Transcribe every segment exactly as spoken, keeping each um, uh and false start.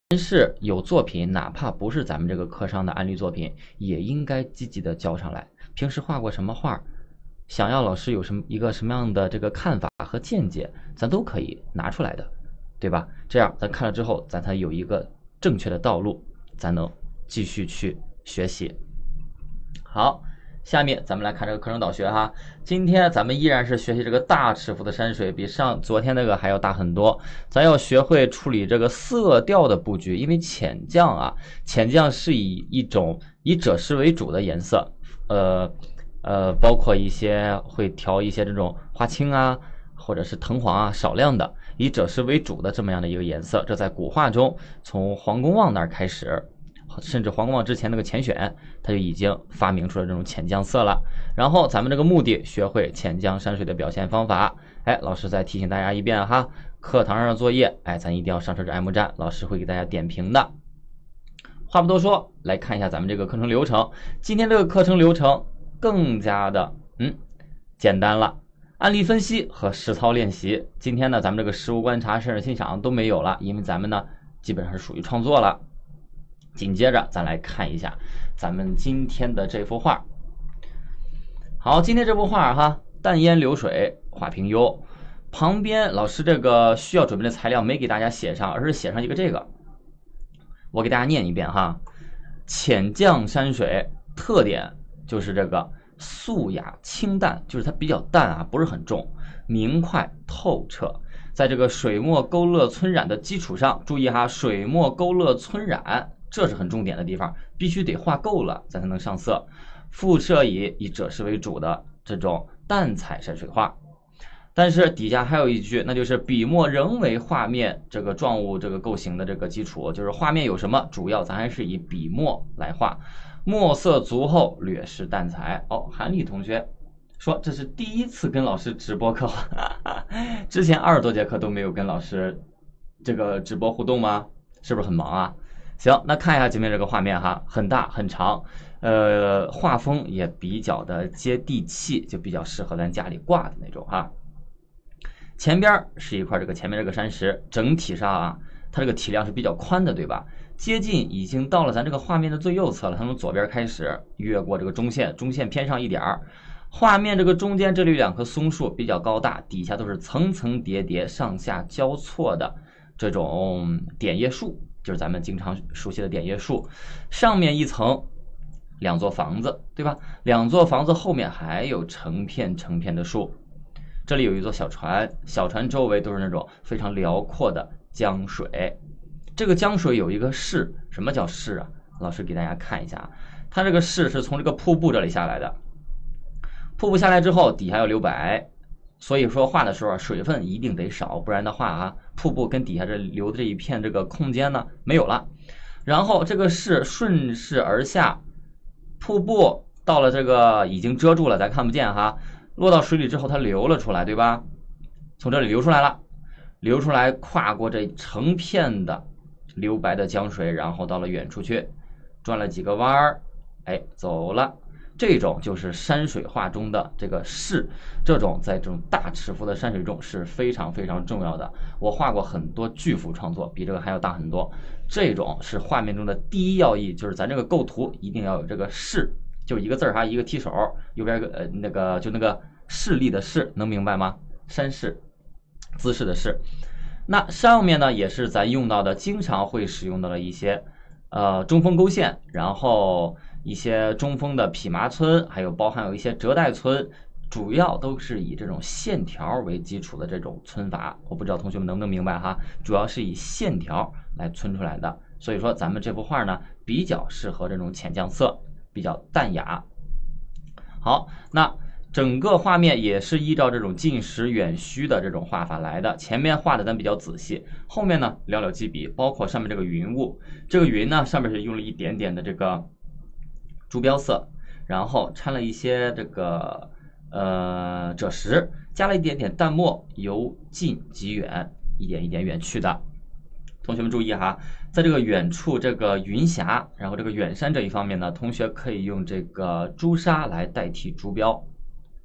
但是有作品，哪怕不是咱们这个课上的案例作品，也应该积极的交上来。平时画过什么画，想要老师有什么一个什么样的这个看法和见解，咱都可以拿出来的，对吧？这样咱看了之后，咱才有一个正确的道路，咱能继续去学习。好，下面咱们来看这个课程导学哈。今天咱们依然是学习这个大尺幅的山水，比上昨天那个还要大很多。咱要学会处理这个色调的布局，因为浅绛啊，浅绛是以一种以赭石为主的颜色，呃呃，包括一些会调一些这种花青啊，或者是藤黄啊，少量的以赭石为主的这么样的一个颜色。这在古画中，从黄公望那儿开始。甚至黄公望之前那个钱选，他就已经发明出了这种浅绛色了。然后咱们这个目的学会浅绛山水的表现方法。哎，老师再提醒大家一遍哈，课堂上的作业，哎，咱一定要上车至 M 站，老师会给大家点评的。话不多说，来看一下咱们这个课程流程。今天这个课程流程更加的嗯简单了，案例分析和实操练习。今天呢，咱们这个实物观察、审视欣赏都没有了，因为咱们呢基本上是属于创作了。紧接着咱来看一下咱们今天的这幅画。好，今天这幅画哈，淡烟流水，画屏优。旁边老师这个需要准备的材料没给大家写上，而是写上一个这个，我给大家念一遍哈。浅绛山水特点就是这个素雅清淡，就是它比较淡啊，不是很重，明快透彻。在这个水墨勾勒皴染的基础上，注意哈，水墨勾勒皴染这是很重点的地方，必须得画够了咱才能上色。复设以以赭石为主的这种淡彩山水画，但是底下还有一句，那就是笔墨仍为画面这个状物这个构型的这个基础，就是画面有什么，主要咱还是以笔墨来画，墨色足后，略施淡彩。哦，韩丽同学说这是第一次跟老师直播课，之前二十多节课都没有跟老师这个直播互动吗？是不是很忙啊？行，那看一下前面这个画面哈，很大很长，呃，画风也比较的接地气，就比较适合咱家里挂的那种哈。前边是一块这个前面这个山石，整体上啊，它这个体量是比较宽的，对吧？接近已经到了咱这个画面的最右侧了，它从左边开始越过这个中线，中线偏上一点儿。画面这个中间这里有两棵松树比较高大，底下都是层层叠叠、上下交错的这种点叶树。就是咱们经常熟悉的点叶树，上面一层两座房子，对吧？两座房子后面还有成片成片的树。这里有一座小船，小船周围都是那种非常辽阔的江水。这个江水有一个势，什么叫势啊？老师给大家看一下，它这个势是从这个瀑布这里下来的。瀑布下来之后，底下要留白。所以说画的时候水分一定得少，不然的话啊，瀑布跟底下这留的这一片这个空间呢没有了。然后这个势顺势而下，瀑布到了这个已经遮住了，咱看不见哈。落到水里之后它流了出来，对吧？从这里流出来了，流出来跨过这成片的留白的江水，然后到了远处去，转了几个弯儿，哎，走了。这种就是山水画中的这个势，这种在这种大尺幅的山水中是非常非常重要的。我画过很多巨幅创作，比这个还要大很多。这种是画面中的第一要义，就是咱这个构图一定要有这个势，就一个字儿哈，一个提手，右边个呃那个就那个势力的势，能明白吗？山势，姿势的势。那上面呢也是咱用到的，经常会使用到的一些呃中锋勾线，然后一些中锋的匹麻皴，还有包含有一些折带皴，主要都是以这种线条为基础的这种皴法。我不知道同学们能不能明白哈，主要是以线条来皴出来的。所以说咱们这幅画呢比较适合这种浅绛色，比较淡雅。好，那整个画面也是依照这种近实远虚的这种画法来的，前面画的咱比较仔细，后面呢寥寥几笔，包括上面这个云雾，这个云呢上面是用了一点点的这个朱标色，然后掺了一些这个呃赭石，加了一点点淡墨，由近及远，一点一点远去的。同学们注意哈，在这个远处这个云霞，然后这个远山这一方面呢，同学可以用这个朱砂来代替朱标，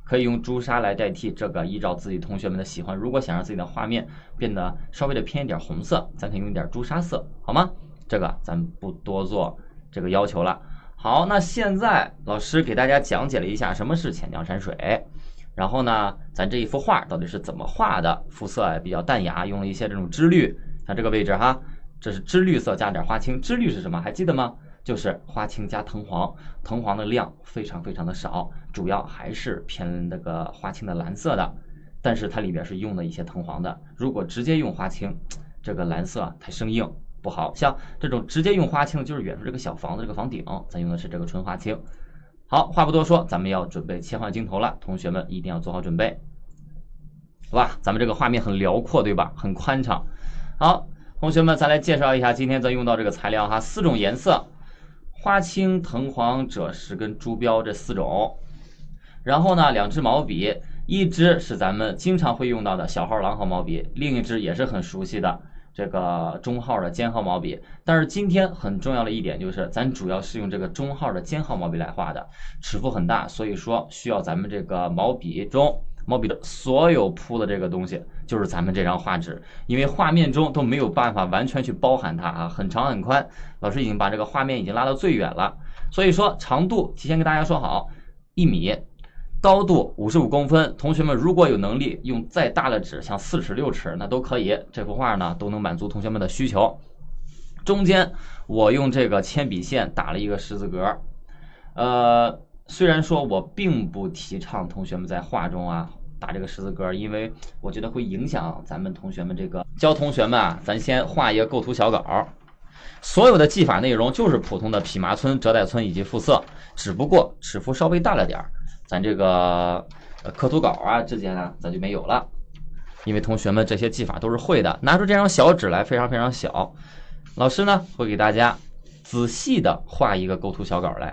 可以用朱砂来代替，这个依照自己同学们的喜欢。如果想让自己的画面变得稍微的偏一点红色，咱可以用一点朱砂色，好吗？这个咱不多做这个要求了。好，那现在老师给大家讲解了一下什么是浅江山水，然后呢，咱这一幅画到底是怎么画的？肤色也比较淡雅，用了一些这种芝绿，像这个位置哈，这是芝绿色加点花青。芝绿是什么？还记得吗？就是花青加藤黄，藤黄的量非常非常的少，主要还是偏那个花青的蓝色的，但是它里边是用了一些藤黄的。如果直接用花青，这个蓝色太生硬不好，像这种直接用花青，就是远处这个小房子这个房顶，咱用的是这个纯花青。好，话不多说，咱们要准备切换镜头了，同学们一定要做好准备。哇，咱们这个画面很辽阔，对吧？很宽敞。好，同学们再来介绍一下今天咱用到这个材料哈，四种颜色。花青、藤黄、赭石跟朱标这四种，然后呢，两支毛笔，一支是咱们经常会用到的小号郎号毛笔，另一支也是很熟悉的这个中号的尖号毛笔。但是今天很重要的一点就是，咱主要是用这个中号的尖号毛笔来画的，尺幅很大，所以说需要咱们这个毛笔中毛笔的所有铺的这个东西就是咱们这张画纸，因为画面中都没有办法完全去包含它啊，很长很宽。老师已经把这个画面已经拉到最远了，所以说长度提前跟大家说好，一米，高度五十五公分。同学们如果有能力用再大的纸，像四尺六尺那都可以，这幅画呢都能满足同学们的需求。中间我用这个铅笔线打了一个十字格，呃，虽然说我并不提倡同学们在画中啊打这个十字格，因为我觉得会影响咱们同学们这个教同学们啊，咱先画一个构图小稿，所有的技法内容就是普通的匹麻皴、折带皴以及复色，只不过尺幅稍微大了点，咱这个刻图稿啊之间啊咱就没有了，因为同学们这些技法都是会的。拿出这张小纸来，非常非常小，老师呢会给大家仔细的画一个构图小稿来，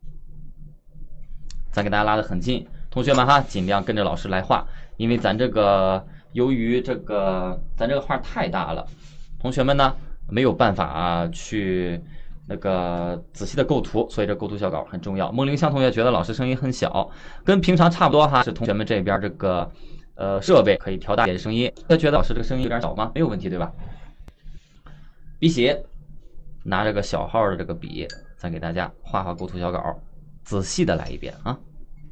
咱给大家拉得很近。同学们哈，尽量跟着老师来画，因为咱这个由于这个咱这个画太大了，同学们呢没有办法啊去那个仔细的构图，所以这构图小稿很重要。孟玲香同学觉得老师声音很小，跟平常差不多哈，是同学们这边这个呃设备可以调大一点声音。他觉得老师这个声音有点小吗？没有问题对吧？笔洗，拿这个小号的这个笔，再给大家画画构图小稿，仔细的来一遍啊。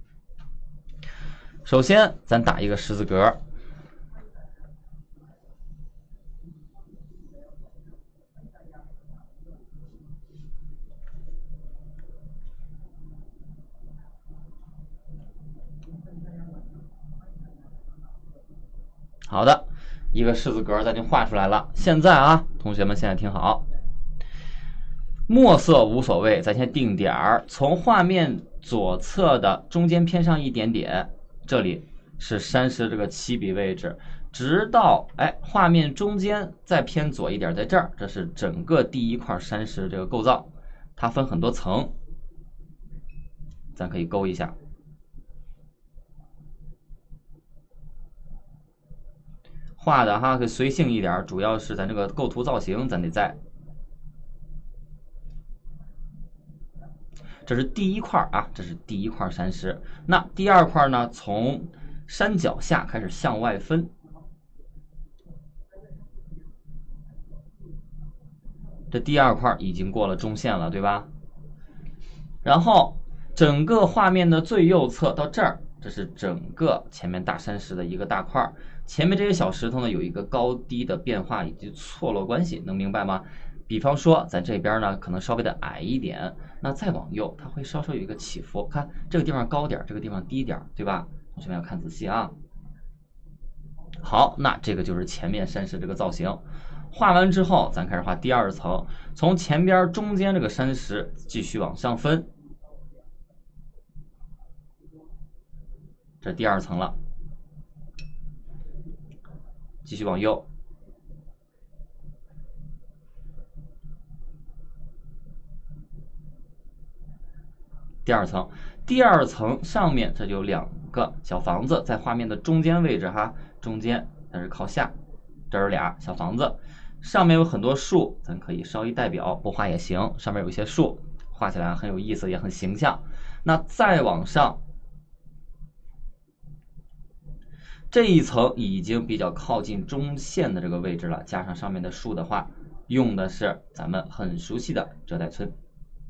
首先咱打一个十字格，好的，一个十字格咱就画出来了。现在啊，同学们现在听好，墨色无所谓，咱先定点儿，从画面左侧的中间偏上一点点，这里是山石这个起笔位置，直到哎画面中间再偏左一点，在这儿，这是整个第一块山石这个构造，它分很多层，咱可以勾一下。画的哈可以随性一点，主要是咱这个构图造型咱得在。这是第一块啊，这是第一块山石。那第二块呢，从山脚下开始向外分，这第二块已经过了中线了，对吧？然后整个画面的最右侧到这儿，这是整个前面大山石的一个大块，前面这些小石头呢有一个高低的变化以及错落关系，能明白吗？比方说咱这边呢可能稍微的矮一点，那再往右它会稍稍有一个起伏，看这个地方高点，这个地方低点，对吧？同学们要看仔细啊。好，那这个就是前面山石这个造型。画完之后咱开始画第二层，从前边中间这个山石继续往上分，这第二层了，继续往右，第二层，第二层上面这就有两个小房子，在画面的中间位置哈，中间但是靠下，这是俩小房子，上面有很多树，咱可以稍微代表，不画也行，上面有一些树，画起来很有意思，也很形象。那再往上， 这一层已经比较靠近中线的这个位置了，加上上面的树的话，用的是咱们很熟悉的遮带皴。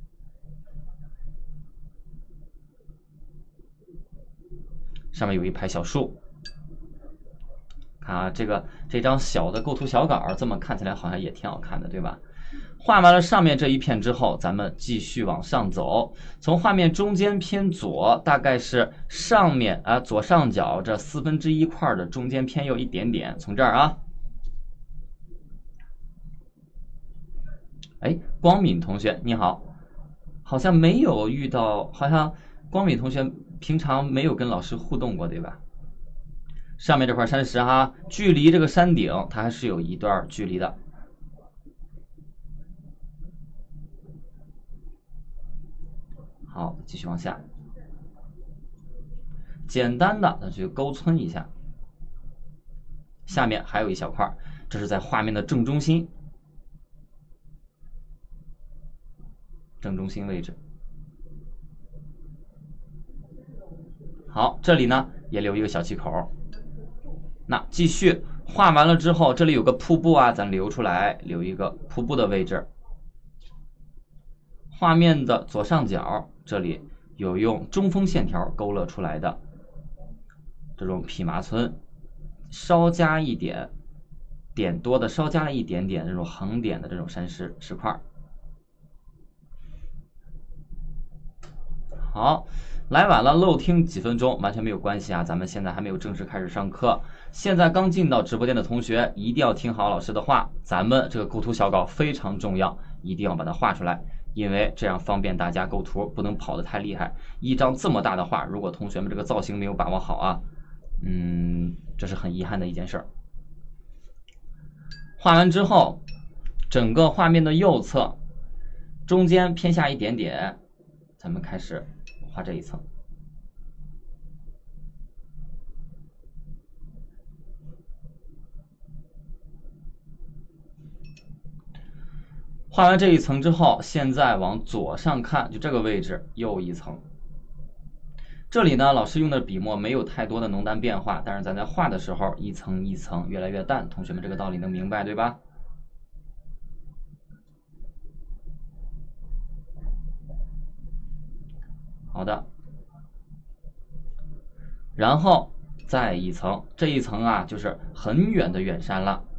上面有一排小树，看啊，这个这张小的构图小稿，这么看起来好像也挺好看的，对吧？画完了上面这一片之后，咱们继续往上走，从画面中间偏左，大概是上面啊左上角这四分之一块的中间偏右一点点，从这儿啊。哎，光敏同学你好，好像没有遇到，好像光敏同学平常没有跟老师互动过，对吧？上面这块山石哈，距离这个山顶它还是有一段距离的。好，继续往下，简单的那就勾皴一下。下面还有一小块，这是在画面的正中心，正中心位置。好，这里呢也留一个小气口。那继续画完了之后，这里有个瀑布啊，咱留出来，留一个瀑布的位置。画面的左上角这里有用中锋线条勾勒出来的这种匹麻皴，稍加一点点多的，稍加了一点点这种横点的这种山石石块。好，来晚了漏听几分钟完全没有关系啊，咱们现在还没有正式开始上课。现在刚进到直播间的同学一定要听好老师的话，咱们这个构图小稿非常重要，一定要把它画出来，因为这样方便大家构图，不能跑得太厉害。一张这么大的画，如果同学们这个造型没有把握好啊，嗯，这是很遗憾的一件事儿。画完之后，整个画面的右侧中间偏下一点点，咱们开始画这一层。画完这一层之后，现在往左上看，就这个位置又一层。这里呢，老师用的笔墨没有太多的浓淡变化，但是咱在画的时候一层一层越来越淡，同学们这个道理能明白对吧？好的，然后再一层，这一层啊就是很远的远山了。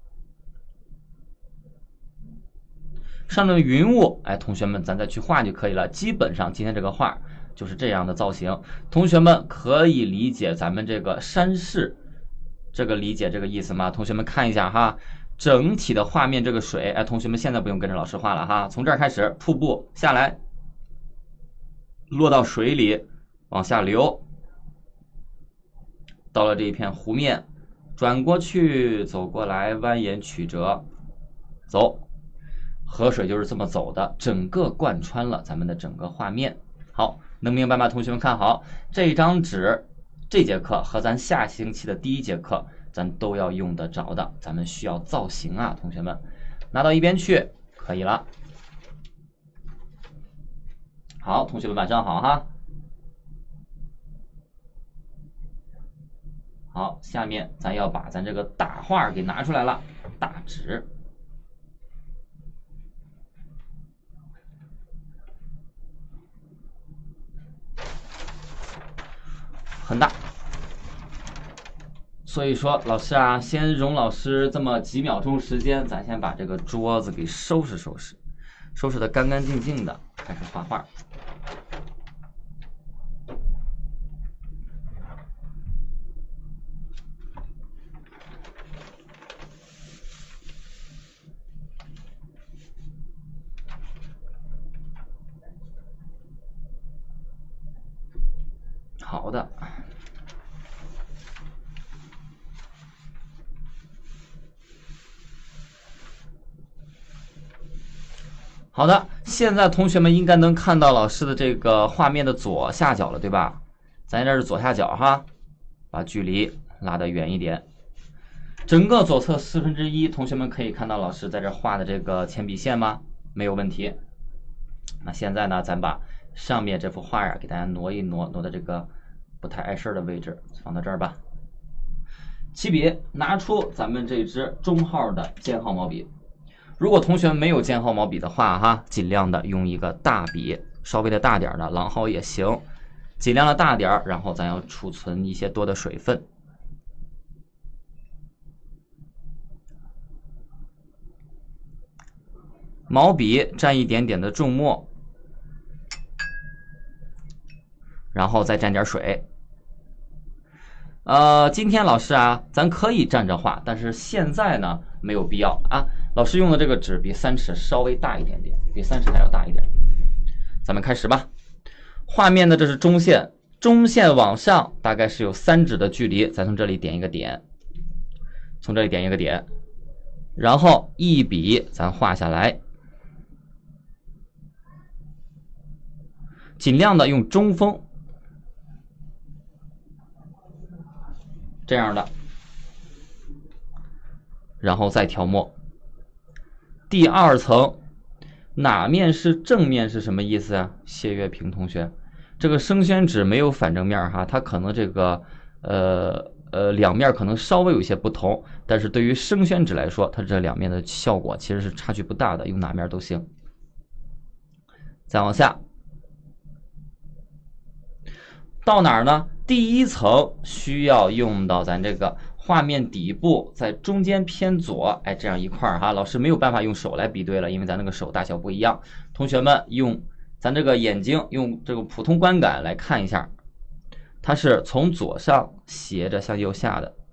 上面的云雾，哎，同学们咱再去画就可以了。基本上今天这个画就是这样的造型，同学们可以理解咱们这个山势，这个理解这个意思吗？同学们看一下哈，整体的画面这个水，哎，同学们现在不用跟着老师画了哈，从这儿开始，瀑布下来，落到水里，往下流，到了这一片湖面，转过去，走过来，蜿蜒曲折，走。河水就是这么走的，整个贯穿了咱们的整个画面。好，能明白吗？同学们看好，这张纸这节课和咱下星期的第一节课咱都要用得着的，咱们需要造型啊，同学们拿到一边去可以了。好，同学们晚上好哈。好，下面咱要把咱这个大画给拿出来了，大纸。很大，所以说老师啊，先容老师这么几秒钟时间，咱先把这个桌子给收拾收拾，收拾的干干净净的，开始画画。好的。好的，现在同学们应该能看到老师的这个画面的左下角了，对吧？咱这是左下角哈，把距离拉得远一点。整个左侧四分之一，同学们可以看到老师在这画的这个铅笔线吗？没有问题。那现在呢，咱把上面这幅画啊，给大家挪一挪，挪到这个不太碍事的位置，放到这儿吧。 起笔，拿出咱们这支中号的尖号毛笔。如果同学们没有尖号毛笔的话，哈，尽量的用一个大笔，稍微的大点的狼毫也行，尽量的大点，然后咱要储存一些多的水分。毛笔蘸一点点的重墨，然后再蘸点水。呃，今天老师啊，咱可以站着画，但是现在呢没有必要啊。老师用的这个纸比三尺稍微大一点点，比三尺还要大一点。咱们开始吧。画面的这是中线，中线往上大概是有三指的距离，咱从这里点一个点，从这里点一个点，然后一笔咱画下来，尽量的用中锋。这样的，然后再调墨。第二层，哪面是正面是什么意思啊？谢月平同学，这个生宣纸没有反正面哈，它可能这个呃呃两面可能稍微有一些不同，但是对于生宣纸来说，它这两面的效果其实是差距不大的，用哪面都行。再往下，到哪儿呢？第一层需要用到咱这个画面底部，在中间偏左，哎，这样一块儿哈，老师没有办法用手来比对了，因为咱那个手大小不一样。同学们用咱这个眼睛，用这个普通观感来看一下，它是从左上斜着向右下的，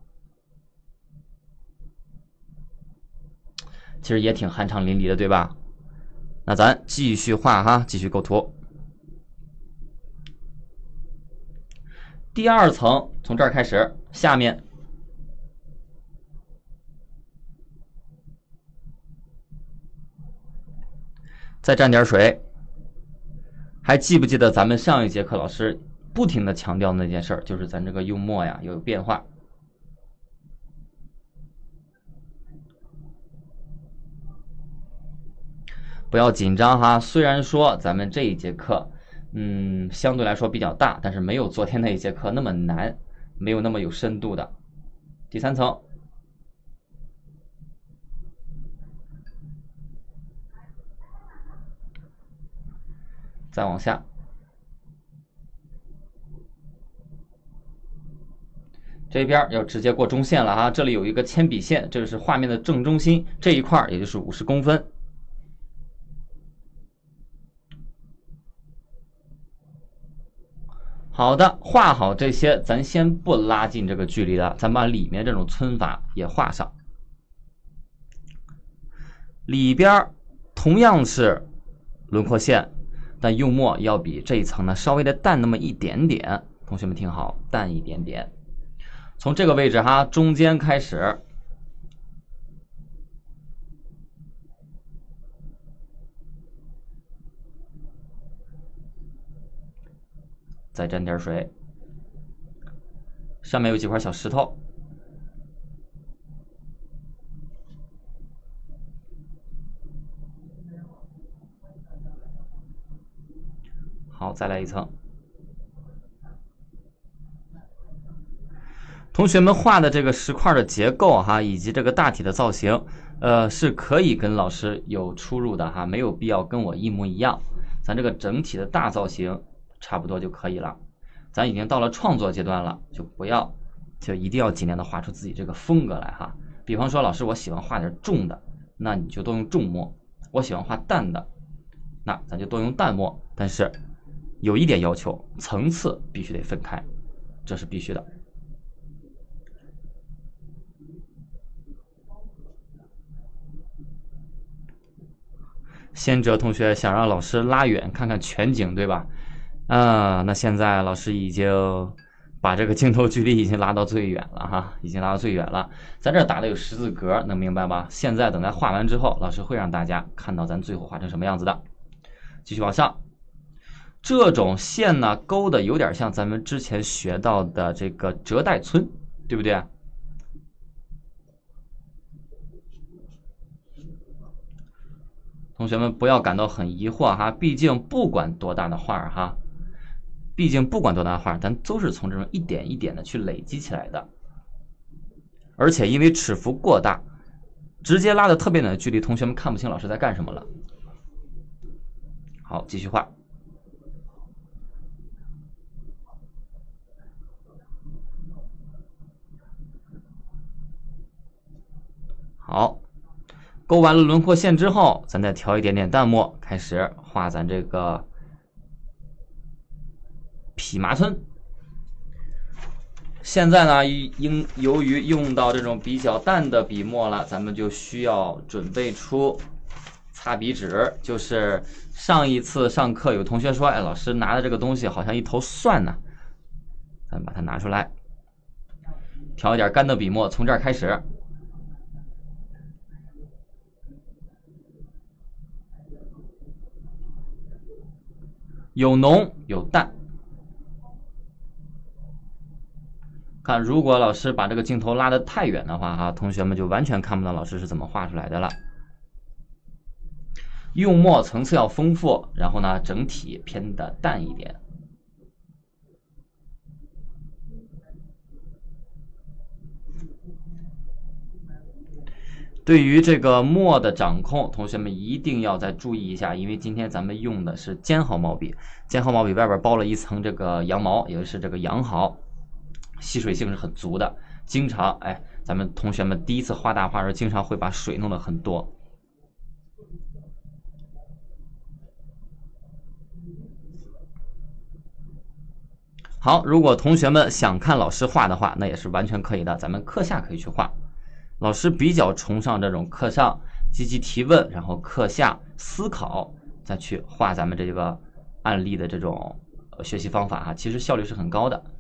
其实也挺酣畅淋漓的，对吧？那咱继续画哈，继续构图。第二层从这儿开始，下面再蘸点水。还记不记得咱们上一节课老师不停的强调那件事儿，就是咱这个用墨呀有变化。不要紧张哈，虽然说咱们这一节课嗯，相对来说比较大，但是没有昨天那一节课那么难，没有那么有深度的。第三层，再往下，这边要直接过中线了哈，这里有一个铅笔线，这是画面的正中心，这一块也就是五十公分。好的，画好这些，咱先不拉近这个距离了，咱把里面这种皴法也画上。里边同样是轮廓线，但用墨要比这一层呢稍微的淡那么一点点。同学们听好，淡一点点。从这个位置哈，中间开始，再沾点水，上面有几块小石头，好，再来一层。同学们画的这个石块的结构哈，以及这个大体的造型，呃，是可以跟老师有出入的哈，没有必要跟我一模一样。咱这个整体的大造型差不多就可以了。咱已经到了创作阶段了，就不要，就一定要尽量的画出自己这个风格来哈。比方说，老师我喜欢画点重的，那你就多用重墨；我喜欢画淡的，那咱就多用淡墨。但是有一点要求，层次必须得分开，这是必须的。先哲同学想让老师拉远看看全景，对吧？啊，那现在老师已经把这个镜头距离已经拉到最远了哈，已经拉到最远了。咱这打的有十字格，能明白吧？现在等咱画完之后，老师会让大家看到咱最后画成什么样子的。继续往上，这种线呢勾的有点像咱们之前学到的这个折带皴，对不对？同学们不要感到很疑惑哈，毕竟不管多大的画哈，毕竟不管多大的画，咱都是从这种一点一点的去累积起来的。 而且因为尺幅过大，直接拉的特别远的距离，同学们看不清老师在干什么了。好，继续画。好，勾完了轮廓线之后，咱再调一点点淡墨，开始画咱这个匹麻村。现在呢，因由于用到这种比较淡的笔墨了，咱们就需要准备出擦笔纸。就是上一次上课有同学说，哎，老师拿的这个东西好像一头蒜呢，咱把它拿出来，调一点干的笔墨，从这儿开始。有浓有淡，看，如果老师把这个镜头拉得太远的话，哈，同学们就完全看不到老师是怎么画出来的了。用墨层次要丰富，然后呢，整体偏的淡一点。对于这个墨的掌控，同学们一定要再注意一下，因为今天咱们用的是尖毫毛笔，尖毫毛笔外边包了一层这个羊毛，也就是这个羊毫，吸水性是很足的，经常哎，咱们同学们第一次画大画时，经常会把水弄得很多。好，如果同学们想看老师画的话，那也是完全可以的，咱们课下可以去画。老师比较崇尚这种课上积极提问，然后课下思考，再去画咱们这个案例的这种学习方法哈，其实效率是很高的。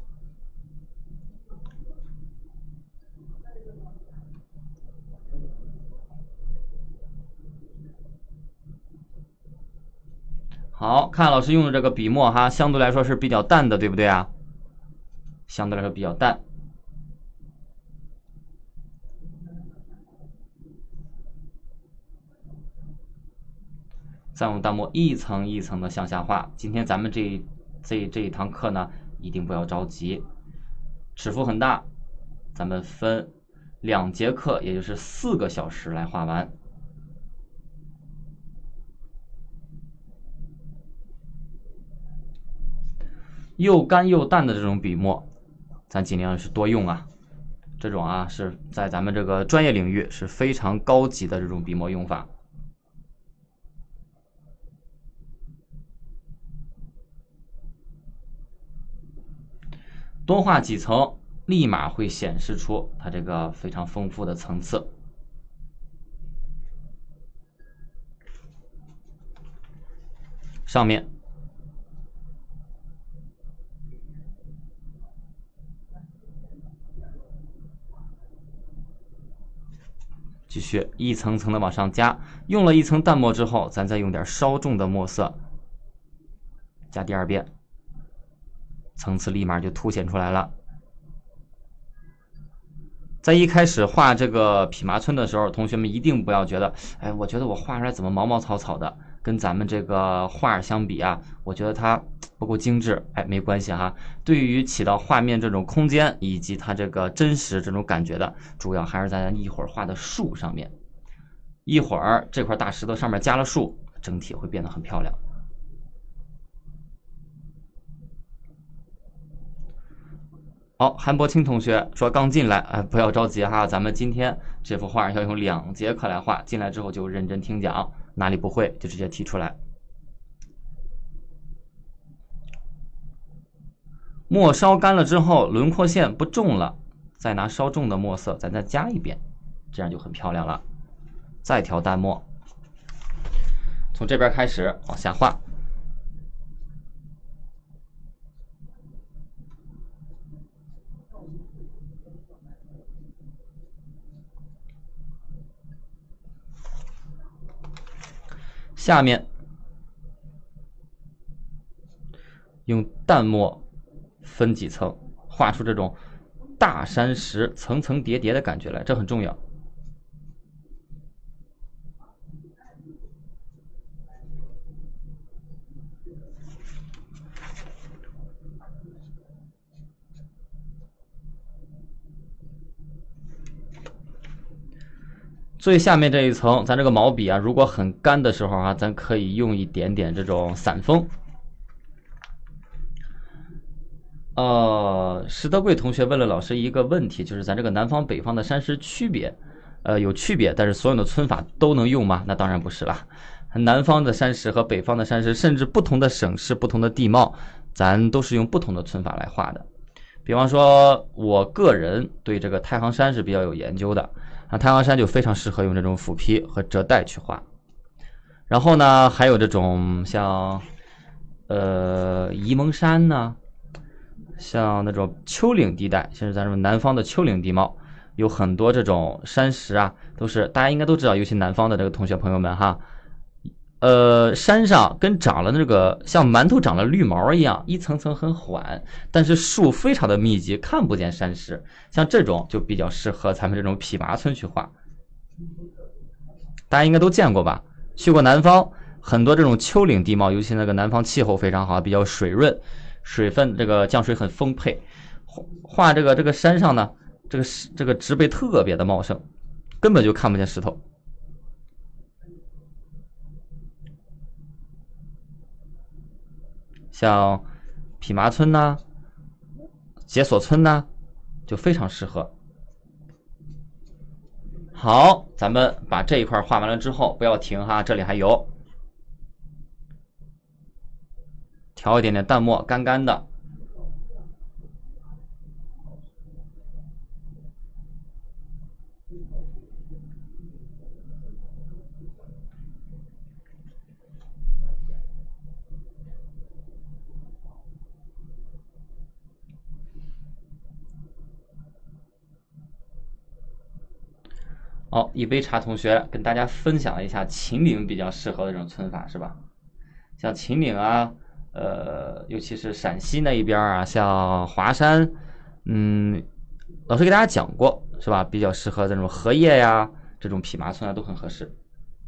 好看，老师用的这个笔墨哈，相对来说是比较淡的，对不对啊？相对来说比较淡。再用淡墨一层一层的向下画。今天咱们这这这一堂课呢，一定不要着急，尺幅很大，咱们分两节课，也就是四个小时来画完。又干又淡的这种笔墨，咱尽量是多用啊。这种啊是在咱们这个专业领域是非常高级的这种笔墨用法。多画几层，立马会显示出它这个非常丰富的层次。上面继续一层层的往上加，用了一层淡墨之后，咱再用点稍重的墨色，加第二遍，层次立马就凸显出来了。在一开始画这个匹麻村的时候，同学们一定不要觉得，哎，我觉得我画出来怎么毛毛草草的，跟咱们这个画相比啊，我觉得它不够精致。哎，没关系哈，对于起到画面这种空间以及它这个真实这种感觉的，主要还是在咱一会儿画的树上面。一会儿这块大石头上面加了树，整体会变得很漂亮。好，韩博清同学说刚进来，哎，不要着急哈，咱们今天这幅画要用两节课来画，进来之后就认真听讲，哪里不会就直接提出来。墨烧干了之后，轮廓线不重了，再拿稍重的墨色，咱再加一遍，这样就很漂亮了。再调淡墨，从这边开始往下画。下面用淡墨分几层，画出这种大山石层层叠叠的感觉来，这很重要。 最下面这一层，咱这个毛笔啊，如果很干的时候啊，咱可以用一点点这种散锋。呃，石德贵同学问了老师一个问题，就是咱这个南方北方的山石区别，呃，有区别，但是所有的皴法都能用吗？那当然不是啦。南方的山石和北方的山石，甚至不同的省市、不同的地貌，咱都是用不同的皴法来画的。比方说，我个人对这个太行山是比较有研究的，啊，太行山就非常适合用这种斧劈和折带去画。然后呢，还有这种像，呃，沂蒙山呢，像那种丘陵地带，像是咱们南方的丘陵地貌，有很多这种山石啊，都是大家应该都知道，尤其南方的这个同学朋友们哈。呃，山上跟长了那个像馒头长了绿毛一样，一层层很缓，但是树非常的密集，看不见山石。像这种就比较适合咱们这种匹麻皴去画。大家应该都见过吧？去过南方，很多这种丘陵地貌，尤其那个南方气候非常好，比较水润，水分这个降水很丰沛。画这个这个山上呢，这个这个植被特别的茂盛，根本就看不见石头。像匹麻皴呐、解锁皴呐，就非常适合。好，咱们把这一块画完了之后，不要停哈，这里还有，调一点点淡墨，干干的。哦，一杯茶同学跟大家分享一下秦岭比较适合的这种皴法是吧？像秦岭啊，呃，尤其是陕西那一边啊，像华山，嗯，老师给大家讲过是吧？比较适合这种荷叶呀，这种匹麻皴啊都很合适。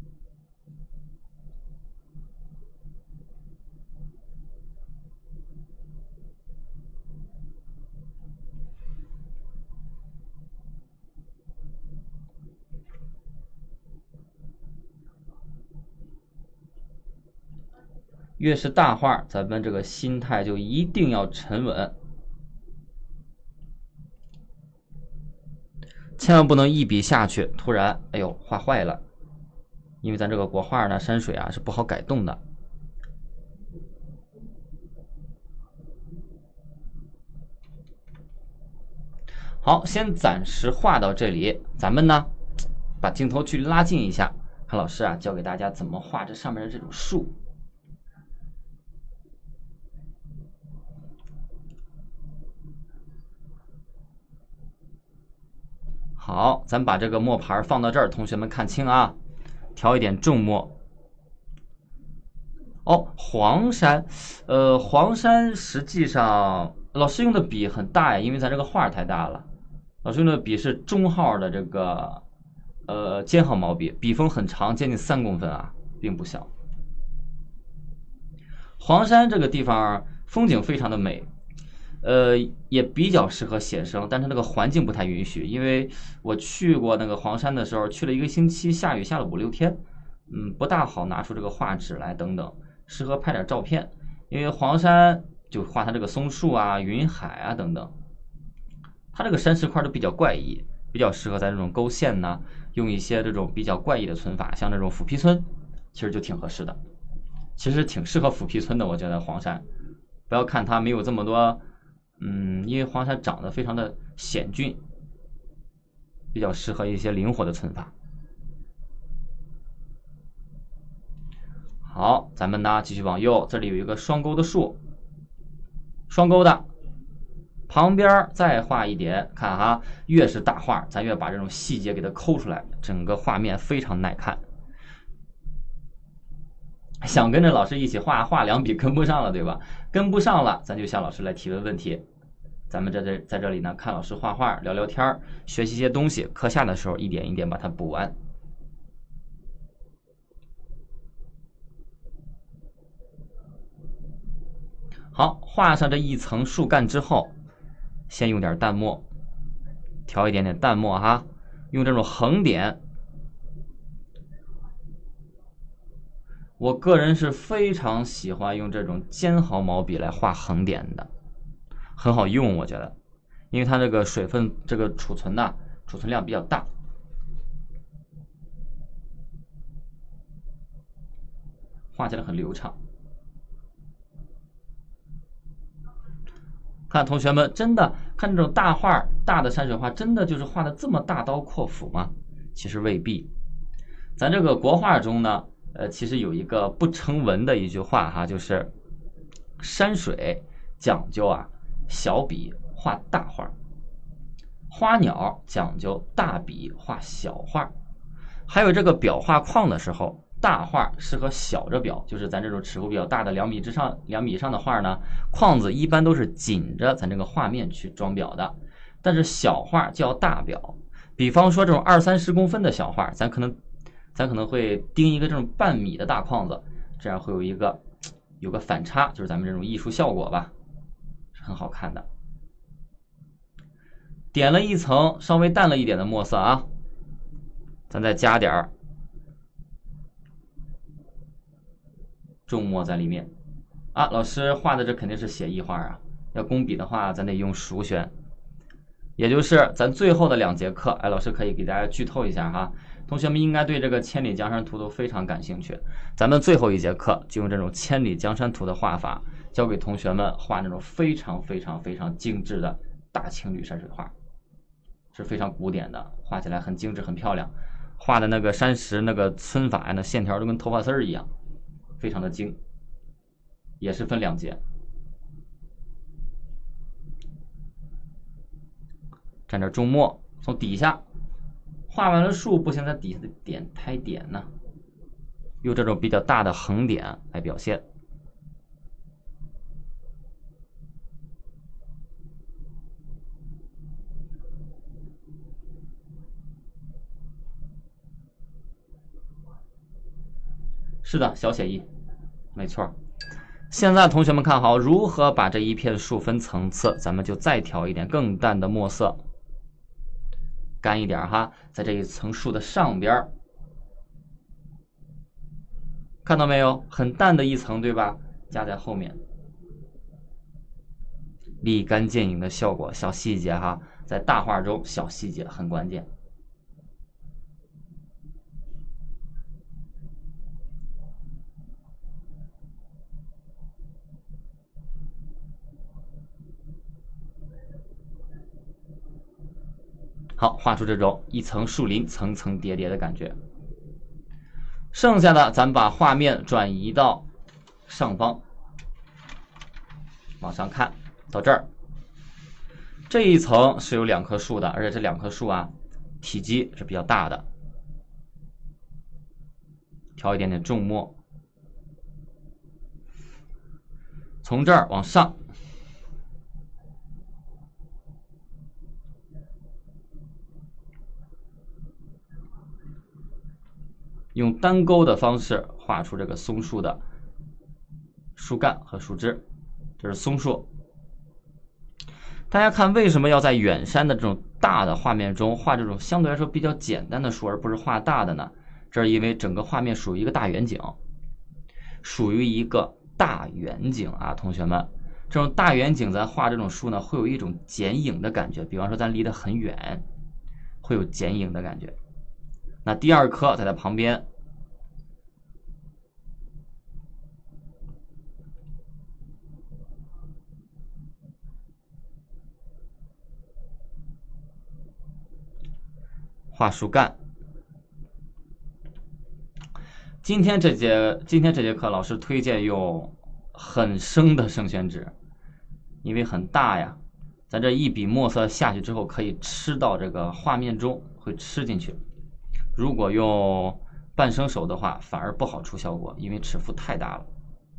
越是大画，咱们这个心态就一定要沉稳，千万不能一笔下去，突然哎呦画坏了，因为咱这个国画呢，山水啊是不好改动的。好，先暂时画到这里，咱们呢把镜头去拉近一下，看老师啊教给大家怎么画这上面的这种树。好，咱把这个墨盘放到这儿，同学们看清啊，调一点重墨。哦，黄山，呃，黄山实际上老师用的笔很大呀，因为咱这个画太大了。老师用的笔是中号的这个呃尖号毛笔，笔锋很长，接近三公分啊，并不小。黄山这个地方风景非常的美。呃，也比较适合写生，但是那个环境不太允许，因为我去过那个黄山的时候，去了一个星期，下雨下了五六天，嗯，不大好拿出这个画纸来等等，适合拍点照片，因为黄山就画它这个松树啊、云海啊等等，它这个山石块都比较怪异，比较适合在这种勾线呢，用一些这种比较怪异的皴法，像这种斧劈皴，其实就挺合适的，其实挺适合斧劈皴的，我觉得黄山，不要看它没有这么多。嗯，因为黄山长得非常的险峻，比较适合一些灵活的皴法。好，咱们呢继续往右，这里有一个双钩的树，双钩的，旁边再画一点，看哈，越是大画，咱越把这种细节给它抠出来，整个画面非常耐看。想跟着老师一起画画两笔跟不上了，对吧？跟不上了，咱就向老师来提问问题。咱们在这在这里呢，看老师画画，聊聊天，学习一些东西。课下的时候，一点一点把它补完。好，画上这一层树干之后，先用点淡墨，调一点点淡墨哈，用这种横点我个人是非常喜欢用这种尖毫毛笔来画横点的，很好用，我觉得，因为它这个水分这个储存呐、储存量比较大。画起来很流畅。看同学们，真的看这种大画、大的山水画，真的就是画的这么大刀阔斧吗？其实未必。咱这个国画中呢，呃，其实有一个不成文的一句话哈，就是山水讲究啊小笔画大画，花鸟讲究大笔画小画，还有这个裱画框的时候，大画适合小着裱，就是咱这种尺幅比较大的两米之上、两米以上的画呢，框子一般都是紧着咱这个画面去装裱的。但是小画就要大裱，比方说这种二三十公分的小画，咱可能咱可能会钉一个这种半米的大框子，这样会有一个有个反差，就是咱们这种艺术效果吧，是很好看的。点了一层稍微淡了一点的墨色啊，咱再加点重墨在里面啊。老师画的这肯定是写意画啊，要工笔的话咱得用熟宣，也就是咱最后的两节课，哎，老师可以给大家剧透一下哈，同学们应该对这个千里江山图都非常感兴趣。咱们最后一节课就用这种千里江山图的画法，教给同学们画那种非常非常非常精致的大青绿山水画，是非常古典的，画起来很精致很漂亮，画的那个山石那个皴法呀，那线条都跟头发丝一样，非常的精，也是分两节。蘸点重墨，从底下画完了树，不行，在底下的点拍点呢，用这种比较大的横点来表现。是的，小写意，没错。现在同学们看好如何把这一片树分层次，咱们就再调一点更淡的墨色，干一点哈，在这一层树的上边，看到没有？很淡的一层，对吧？加在后面，立竿见影的效果，小细节哈，在大画中小细节很关键。好，画出这种一层树林层层叠叠的感觉。剩下的咱把画面转移到上方，往上看到这儿，这一层是有两棵树的，而且这两棵树啊体积是比较大的，调一点点重墨，从这儿往上，用单钩的方式画出这个松树的树干和树枝，这是松树。大家看，为什么要在远山的这种大的画面中画这种相对来说比较简单的树，而不是画大的呢？这是因为整个画面属于一个大远景，属于一个大远景啊，同学们，这种大远景咱画这种树呢，会有一种剪影的感觉。比方说咱离得很远，会有剪影的感觉。那第二棵在它旁边，画树干。今天这节今天这节课，老师推荐用很深的生宣纸，因为很大呀，咱这一笔墨色下去之后，可以吃到这个画面中，会吃进去。如果用半生手的话，反而不好出效果，因为尺幅太大了。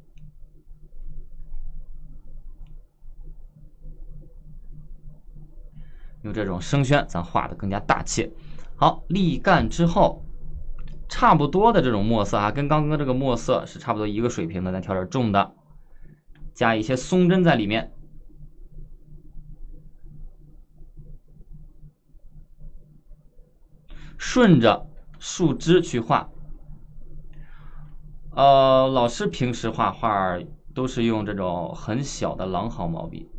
用这种生宣，咱画的更加大气。好，立干之后，差不多的这种墨色啊，跟刚刚这个墨色是差不多一个水平的，咱调点重的，加一些松针在里面。顺着树枝去画， 呃，老师平时画画都是用这种很小的狼毫毛笔，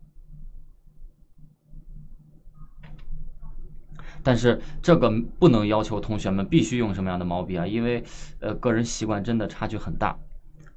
但是这个不能要求同学们必须用什么样的毛笔啊，因为呃个人习惯真的差距很大。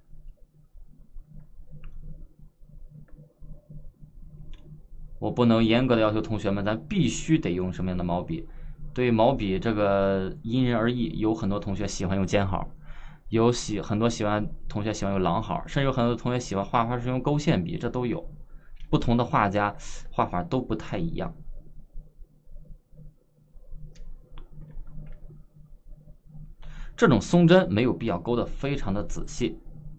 我不能严格的要求同学们，咱必须得用什么样的毛笔。对毛笔这个因人而异，有很多同学喜欢用尖毫，有喜很多喜欢同学喜欢用狼毫，甚至有很多同学喜欢画画是用勾线笔，这都有。不同的画家画法都不太一样。这种松针没有必要勾得非常的仔细。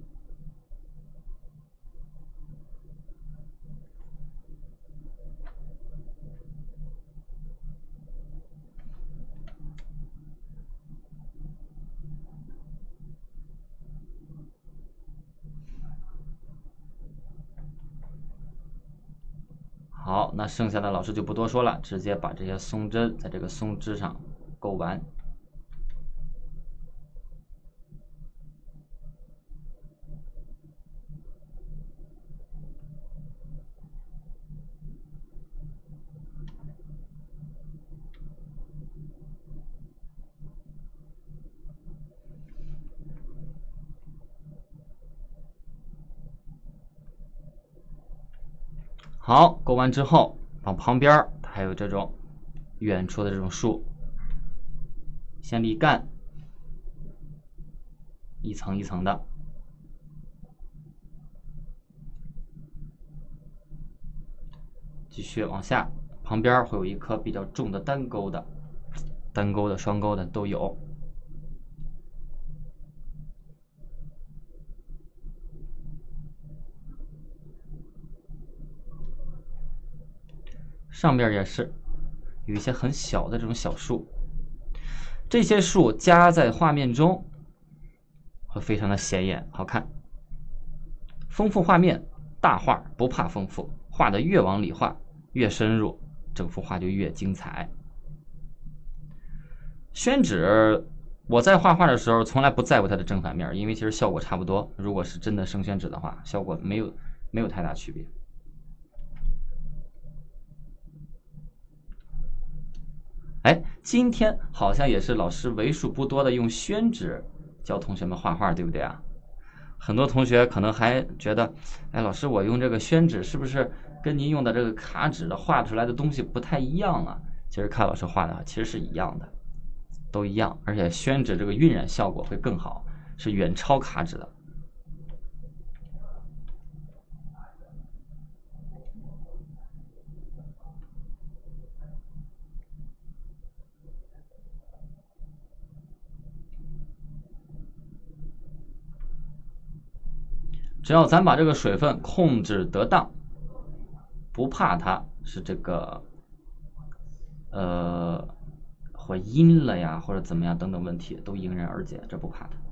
好，那剩下的老师就不多说了，直接把这些松针在这个松枝上勾完。好，勾完之后，往旁边还有这种远处的这种树，先立干，一层一层的，继续往下，旁边会有一颗比较重的单钩的，单钩的、双钩的都有。上边也是有一些很小的这种小树，这些树加在画面中会非常的显眼好看。丰富画面，大画不怕丰富，画的越往里画越深入，整幅画就越精彩。宣纸我在画画的时候从来不在乎它的正反面，因为其实效果差不多，如果是真的生宣纸的话，效果没有没有太大区别。哎，今天好像也是老师为数不多的用宣纸教同学们画画，对不对啊？很多同学可能还觉得，哎，老师，我用这个宣纸是不是跟您用的这个卡纸的画出来的东西不太一样啊？其实看老师画的其实是一样的，都一样，而且宣纸这个晕染效果会更好，是远超卡纸的。只要咱把这个水分控制得当，不怕它是这个呃或阴了呀，或者怎么样等等问题都迎刃而解，这不怕它。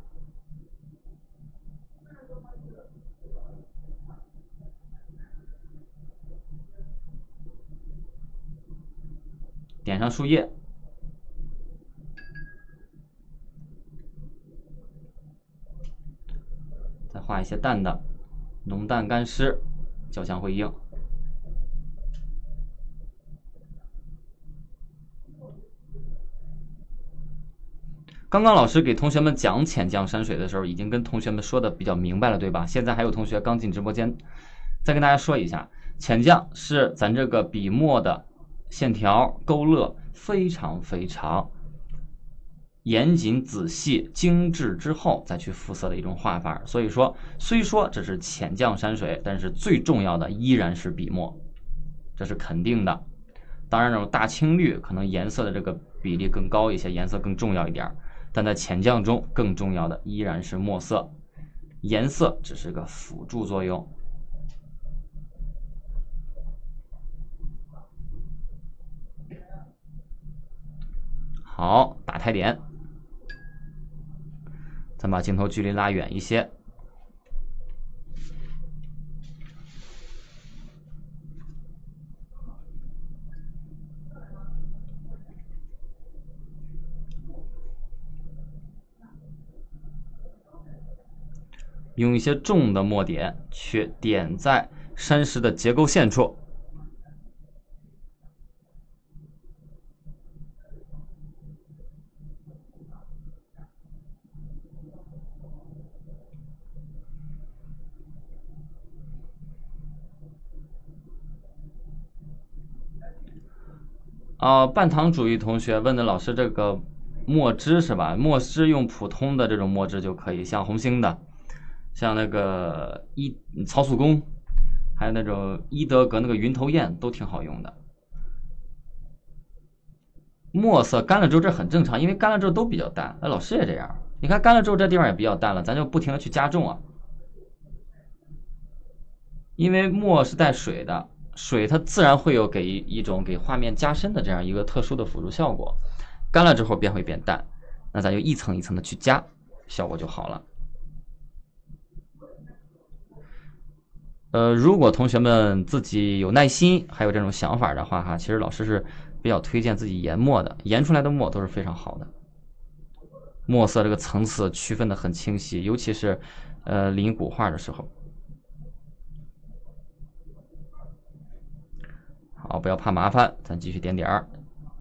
点上树叶，再画一些淡的，浓淡干湿，交相辉映。刚刚老师给同学们讲浅降山水的时候，已经跟同学们说的比较明白了，对吧？现在还有同学刚进直播间，再跟大家说一下，浅降是咱这个笔墨的线条勾勒非常非常严谨、仔细、精致之后再去肤色的一种画法。所以说，虽说这是浅降山水，但是最重要的依然是笔墨，这是肯定的。当然，这种大青绿可能颜色的这个比例更高一些，颜色更重要一点。但在浅降中，更重要的依然是墨色，颜色只是个辅助作用。好，打太点，咱把镜头距离拉远一些。 用一些重的墨点去点在山石的结构线处。哦，半糖主义同学问的老师这个墨汁是吧？墨汁用普通的这种墨汁就可以，像红星的，像那个一曹素公，还有那种伊德格那个云头砚都挺好用的。墨色干了之后这很正常，因为干了之后都比较淡。那老师也这样，你看干了之后这地方也比较淡了，咱就不停的去加重啊。因为墨是带水的，水它自然会有给一种给画面加深的这样一个特殊的辅助效果。干了之后便会变淡，那咱就一层一层的去加，效果就好了。呃，如果同学们自己有耐心，还有这种想法的话，哈，其实老师是比较推荐自己研墨的，研出来的墨都是非常好的。墨色这个层次区分的很清晰，尤其是呃临古画的时候。好，不要怕麻烦，咱继续点点儿。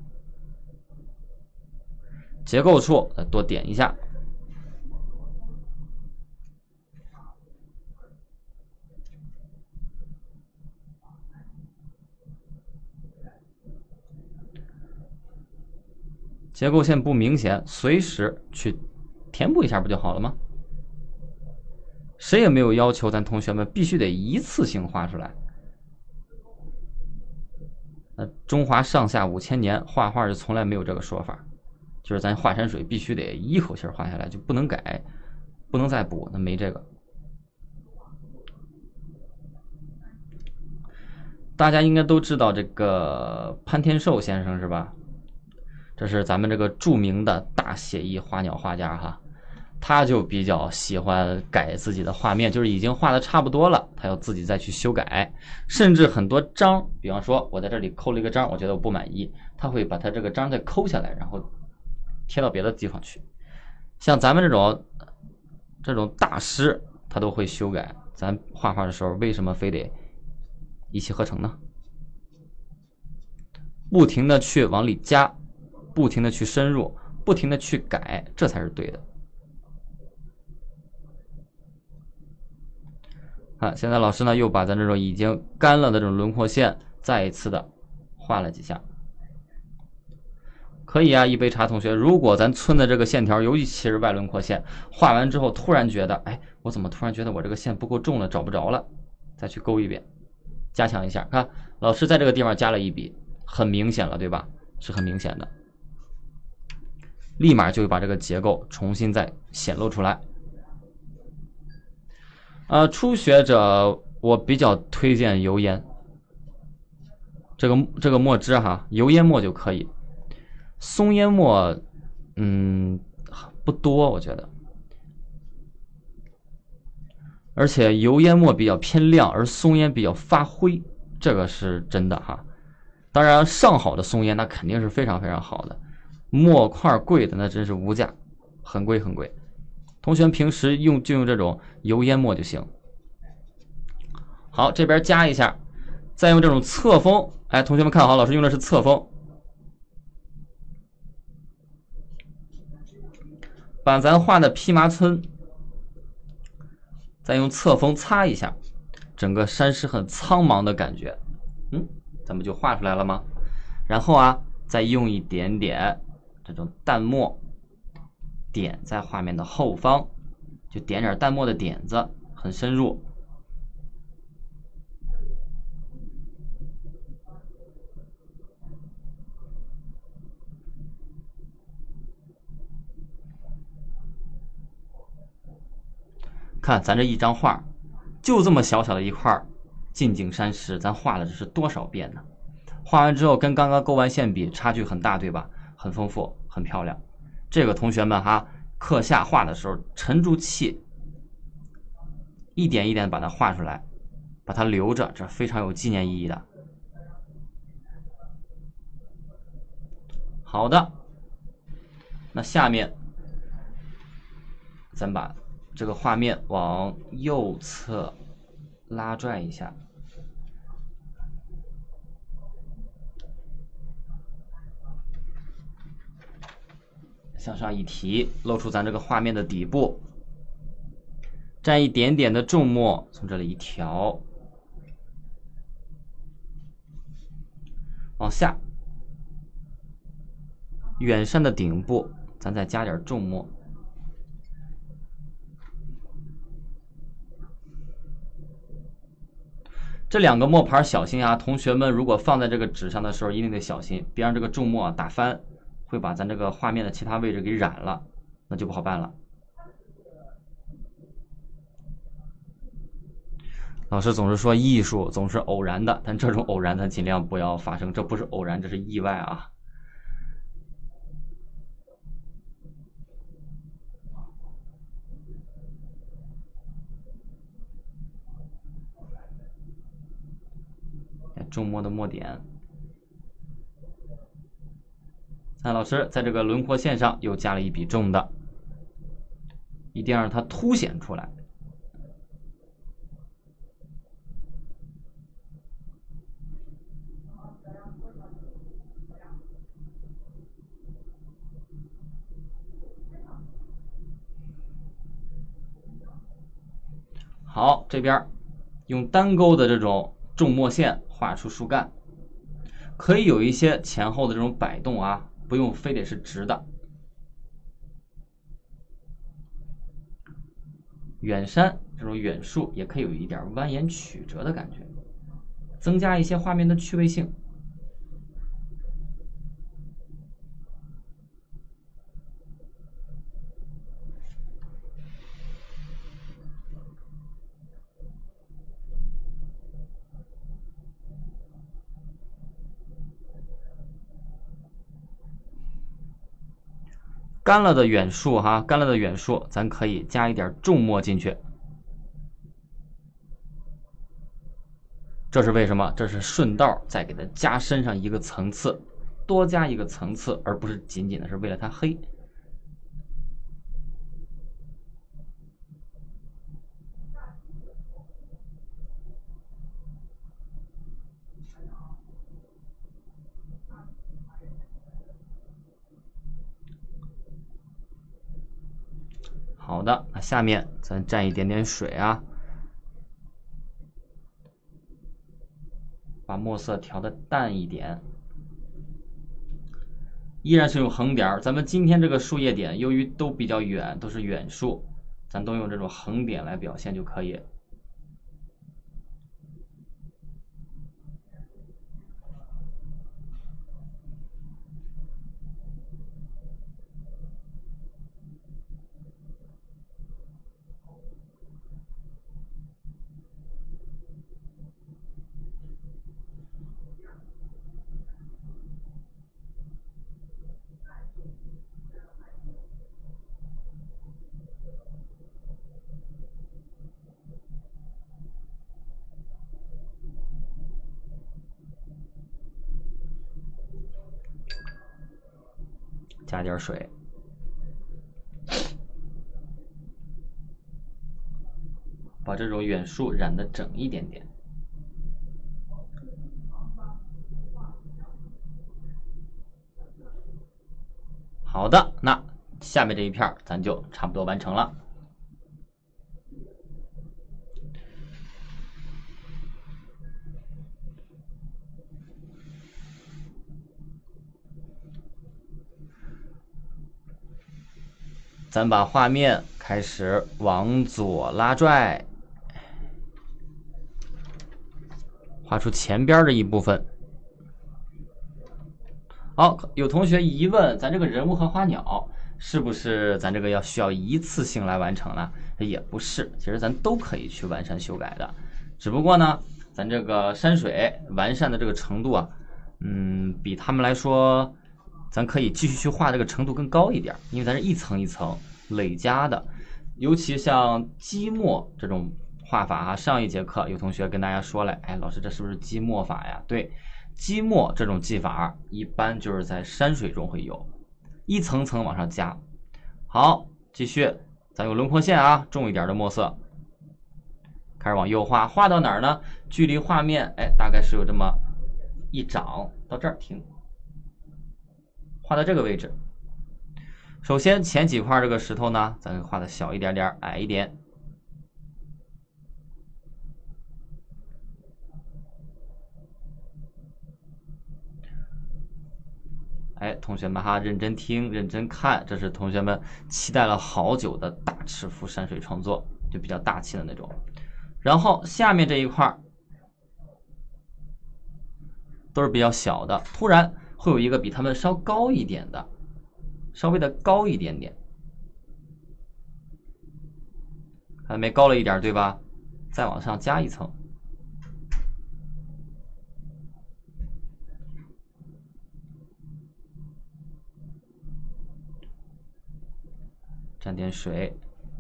结构处再多点一下。结构线不明显，随时去填补一下不就好了吗？谁也没有要求咱同学们必须得一次性画出来。那中华上下五千年画画就从来没有这个说法，就是咱画山水必须得一口气画下来，就不能改，不能再补，那没这个。大家应该都知道这个潘天寿先生是吧？这是咱们这个著名的大写意花鸟画家哈，他就比较喜欢改自己的画面，就是已经画的差不多了，他要自己再去修改，甚至很多章，比方说我在这里抠了一个章，我觉得我不满意，他会把他这个章再抠下来，然后贴到别的地方去。像咱们这种这种大师，他都会修改。咱画画的时候，为什么非得一气呵成呢？不停的去往里加，不停的去深入，不停的去改，这才是对的。啊，现在老师呢又把咱这种已经干了的这种轮廓线再一次的画了几下。可以啊，一杯茶同学，如果咱村的这个线条，尤其是外轮廓线，画完之后突然觉得，哎，我怎么突然觉得我这个线不够重了，找不着了，再去勾一遍，加强一下。看，老师在这个地方加了一笔，很明显了，对吧？是很明显的，立马就把这个结构重新再显露出来。呃，初学者我比较推荐油烟，这个这个墨汁哈，油烟墨就可以，松烟墨，嗯，不多，我觉得，而且油烟墨比较偏亮，而松烟比较发灰，这个是真的哈。当然，上好的松烟那肯定是非常非常好的，墨块贵的那真是无价，很贵很贵。同学们平时用就用这种油烟墨就行。好，这边加一下，再用这种侧锋，哎，同学们看好，老师用的是侧锋，把咱画的披麻村，再用侧锋擦一下，整个山石很苍茫的感觉，嗯，咱们就画出来了吗？然后啊，再用一点点这种淡墨。点在画面的后方，就点点淡墨的点子，很深入。看咱这一张画，就这么小小的一块近景山石，咱画了这是多少遍呢？画完之后跟刚刚勾完线比，差距很大，对吧？很丰富，很漂亮。这个同学们哈，课下画的时候沉住气，一点一点把它画出来，把它留着，这非常有纪念意义的。好的，那下面咱把这个画面往右侧拉拽一下，向上一提，露出咱这个画面的底部，蘸一点点的重墨，从这里一调，往下，远山的顶部，咱再加点重墨。这两个墨盘小心啊，同学们如果放在这个纸上的时候一定得小心，别让这个重墨打翻，会把咱这个画面的其他位置给染了，那就不好办了。老师总是说艺术总是偶然的，但这种偶然的尽量不要发生，这不是偶然，这是意外啊。重墨的墨点，那老师在这个轮廓线上又加了一笔重的，一定要让它凸显出来。好，这边用单钩的这种重墨线画出树干，可以有一些前后的这种摆动啊，不用非得是直的。远山这种远树也可以有一点蜿蜒曲折的感觉，增加一些画面的趣味性。干了的远树哈，干了的远树，咱可以加一点重墨进去。这是为什么？这是顺道再给它加深上一个层次，多加一个层次，而不是仅仅的是为了它黑。好的，那下面咱蘸一点点水啊，把墨色调的淡一点，依然是用横点。咱们今天这个树叶点由于都比较远，都是远树，咱都用这种横点来表现就可以。加点水，把这种远树染得整一点点。好的，那下面这一片咱就差不多完成了。咱把画面开始往左拉拽，画出前边的一部分。好，有同学疑问，咱这个人物和花鸟是不是咱这个要需要一次性来完成呢？也不是，其实咱都可以去完善修改的，只不过呢，咱这个山水完善的这个程度啊，嗯，比他们来说，咱可以继续去画这个程度更高一点，因为咱是一层一层累加的，尤其像积墨这种画法啊，上一节课有同学跟大家说了，哎，老师这是不是积墨法呀？对，积墨这种技法一般就是在山水中会有，一层层往上加。好，继续， 咱用轮廓线啊，重一点的墨色，开始往右画，画到哪儿呢？距离画面哎，大概是有这么一掌，到这儿停，画到这个位置。首先前几块这个石头呢，咱画的小一点点，矮一点。哎，同学们哈，认真听，认真看，这是同学们期待了好久的大尺幅山水创作，就比较大气的那种。然后下面这一块都是比较小的，突然会有一个比他们稍高一点的，稍微的高一点点，还没高了一点，对吧？再往上加一层。沾点水，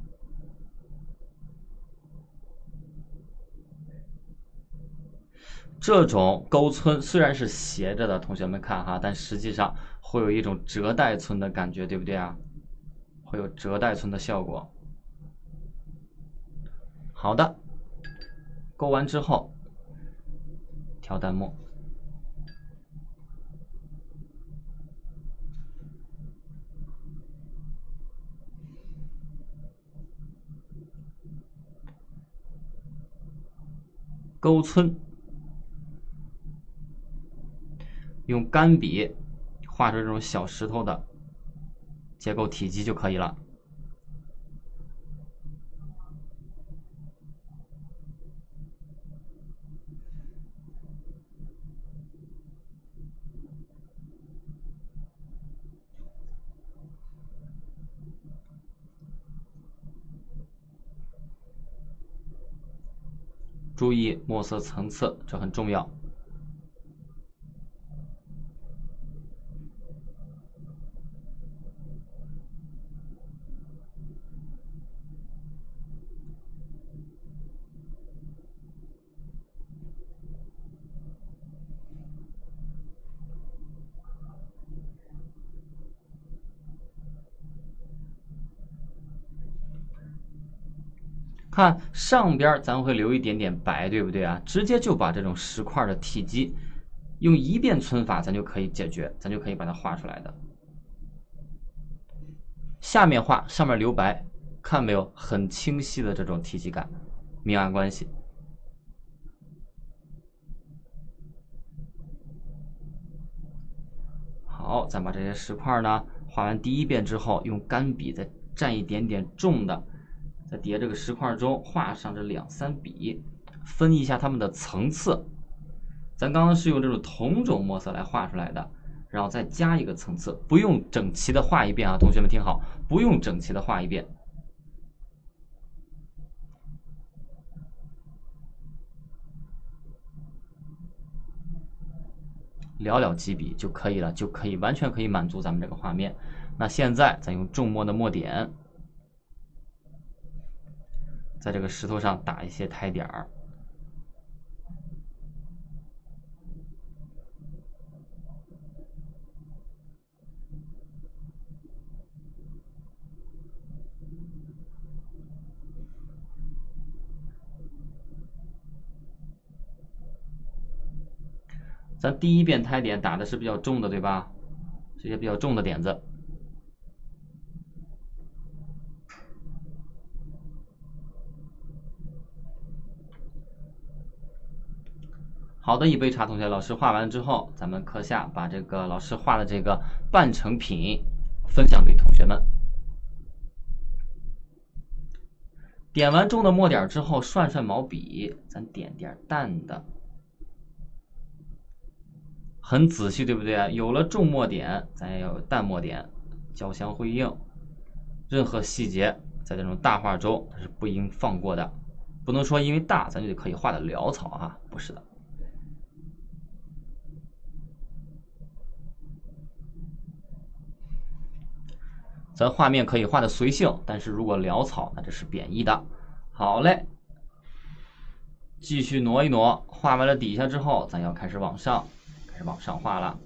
这种沟村虽然是斜着的，同学们看哈，但实际上会有一种折带村的感觉，对不对啊？会有折带村的效果。好的，勾完之后调淡墨。勾村，用干笔画出这种小石头的结构体积就可以了。注意墨色层次，这很重要。看上边咱会留一点点白，对不对啊？直接就把这种石块的体积用一遍皴法，咱就可以解决，咱就可以把它画出来的。下面画，上面留白，看没有？很清晰的这种体积感，明暗关系。好，咱把这些石块呢画完第一遍之后，用干笔再蘸一点点重的。在底下这个石块中画上这两三笔，分一下它们的层次。咱刚刚是用这种同种墨色来画出来的，然后再加一个层次，不用整齐的画一遍啊，同学们听好，不用整齐的画一遍。寥寥几笔就可以了，就可以完全可以满足咱们这个画面。那现在咱用重墨的墨点。在这个石头上打一些苔点儿，咱第一遍苔点打的是比较重的，对吧？这些比较重的点子。好的，一杯茶，同学，老师画完之后，咱们课下把这个老师画的这个半成品分享给同学们。点完重的墨点之后，涮涮毛笔，咱点点淡的，很仔细，对不对？有了重墨点，咱也要有淡墨点，交相辉映。任何细节在这种大画中它是不应放过的，不能说因为大咱就可以画的潦草啊，不是的。咱画面可以画的随性，但是如果潦草，那这是贬义的。好嘞，继续挪一挪，画完了底下之后，咱要开始往上，开始往上画了。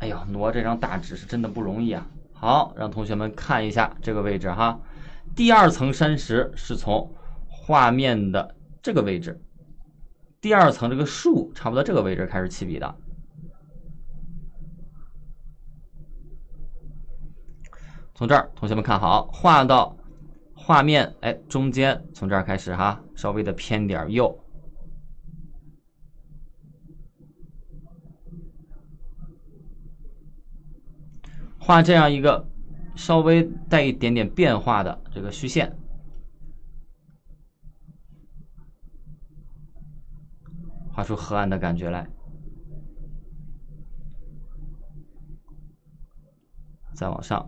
哎呦，挪这张大纸是真的不容易啊。好，让同学们看一下这个位置哈。第二层山石是从画面的这个位置，第二层这个树差不多这个位置开始起笔的。从这儿，同学们看好，画到画面，哎，中间从这儿开始哈，稍微的偏点右。画这样一个稍微带一点点变化的这个虚线，画出河岸的感觉来。再往上，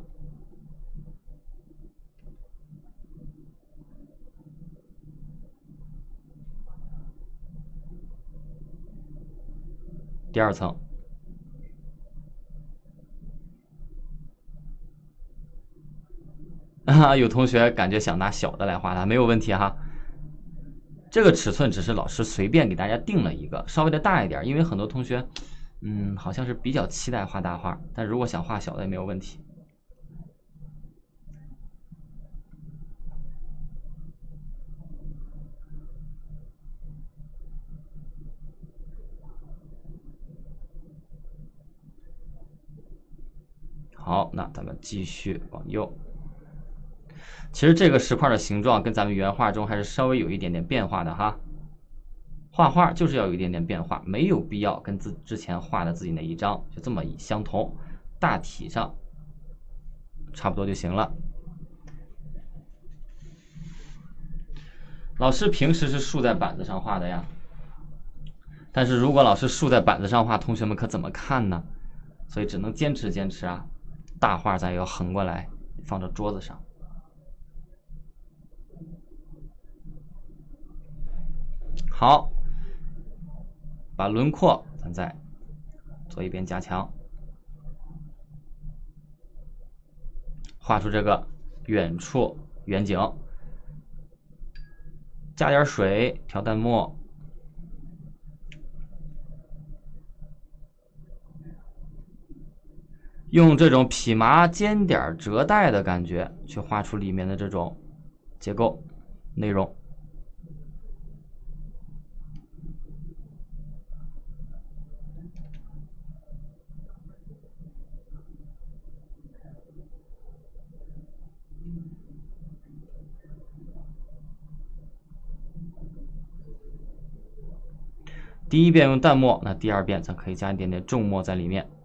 第二层。啊，有同学感觉想拿小的来画它，没有问题哈。这个尺寸只是老师随便给大家定了一个，稍微的大一点，因为很多同学，嗯，好像是比较期待画大画，但如果想画小的也没有问题。好，那咱们继续往右。其实这个石块的形状跟咱们原画中还是稍微有一点点变化的哈。画画就是要有一点点变化，没有必要跟自之前画的自己那一张就这么一相同，大体上差不多就行了。老师平时是竖在板子上画的呀，但是如果老师竖在板子上画，同学们可怎么看呢？所以只能坚持坚持啊，大画咱也要横过来放到桌子上。好，把轮廓咱再做一遍加强，画出这个远处远景，加点水，调淡墨，用这种匹麻尖点折带的感觉去画出里面的这种结构内容。第一遍用淡墨，那第二遍咱可以加一点点重墨在里面。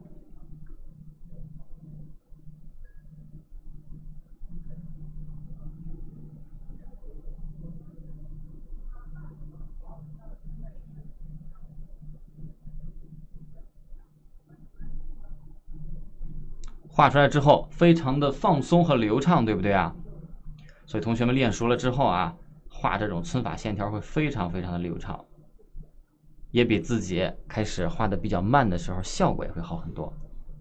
画出来之后非常的放松和流畅，对不对啊？所以同学们练熟了之后啊，画这种皴法线条会非常非常的流畅，也比自己开始画的比较慢的时候效果也会好很多。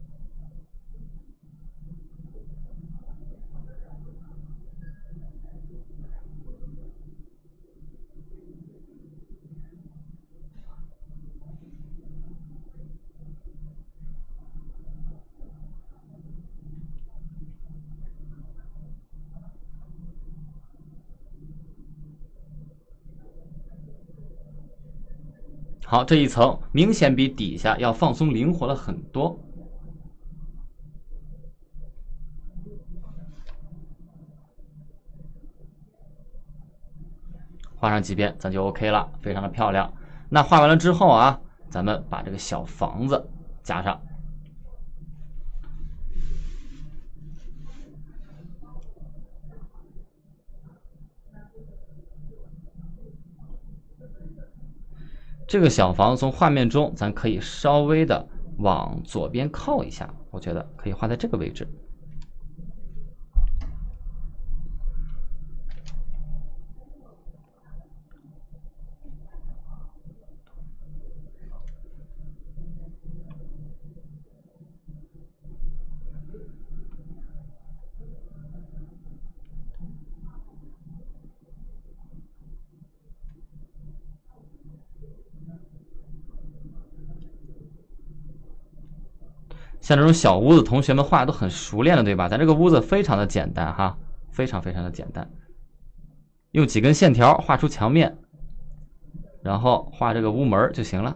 好，这一层明显比底下要放松灵活了很多。画上几遍咱就 OK 了，非常的漂亮。那画完了之后啊，咱们把这个小房子加上。这个小房从画面中咱可以稍微的往左边靠一下，我觉得可以画在这个位置。 像这种小屋子，同学们画都很熟练了，对吧？咱这个屋子非常的简单哈，非常非常的简单，用几根线条画出墙面，然后画这个屋门就行了。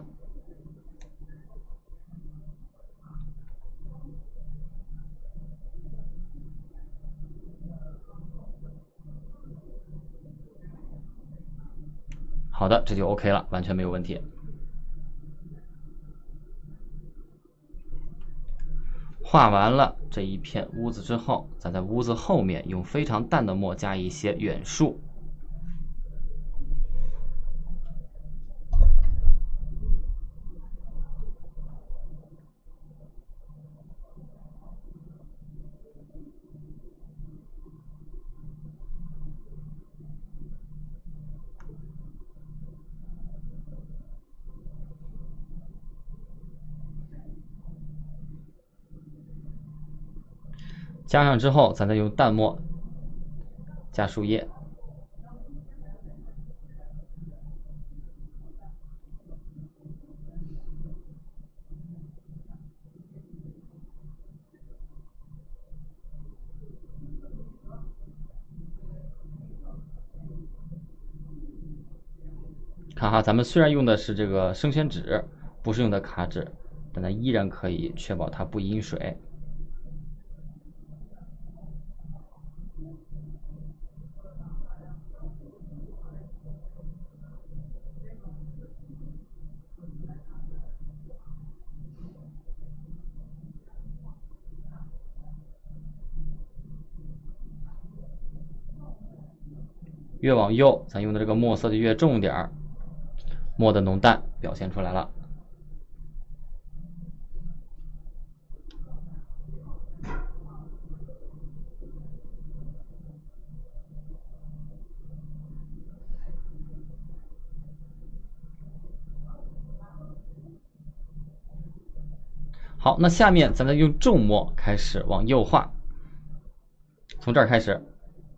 好的，这就 OK 了，完全没有问题。画完了这一片屋子之后，再在屋子后面用非常淡的墨加一些远树。加上之后，咱再用淡墨加树叶。看哈，咱们虽然用的是这个生宣纸，不是用的卡纸，但它依然可以确保它不阴水。越往右，咱用的这个墨色就越重点儿，墨的浓淡表现出来了。好，那下面咱们用重墨开始往右画，从这儿开始。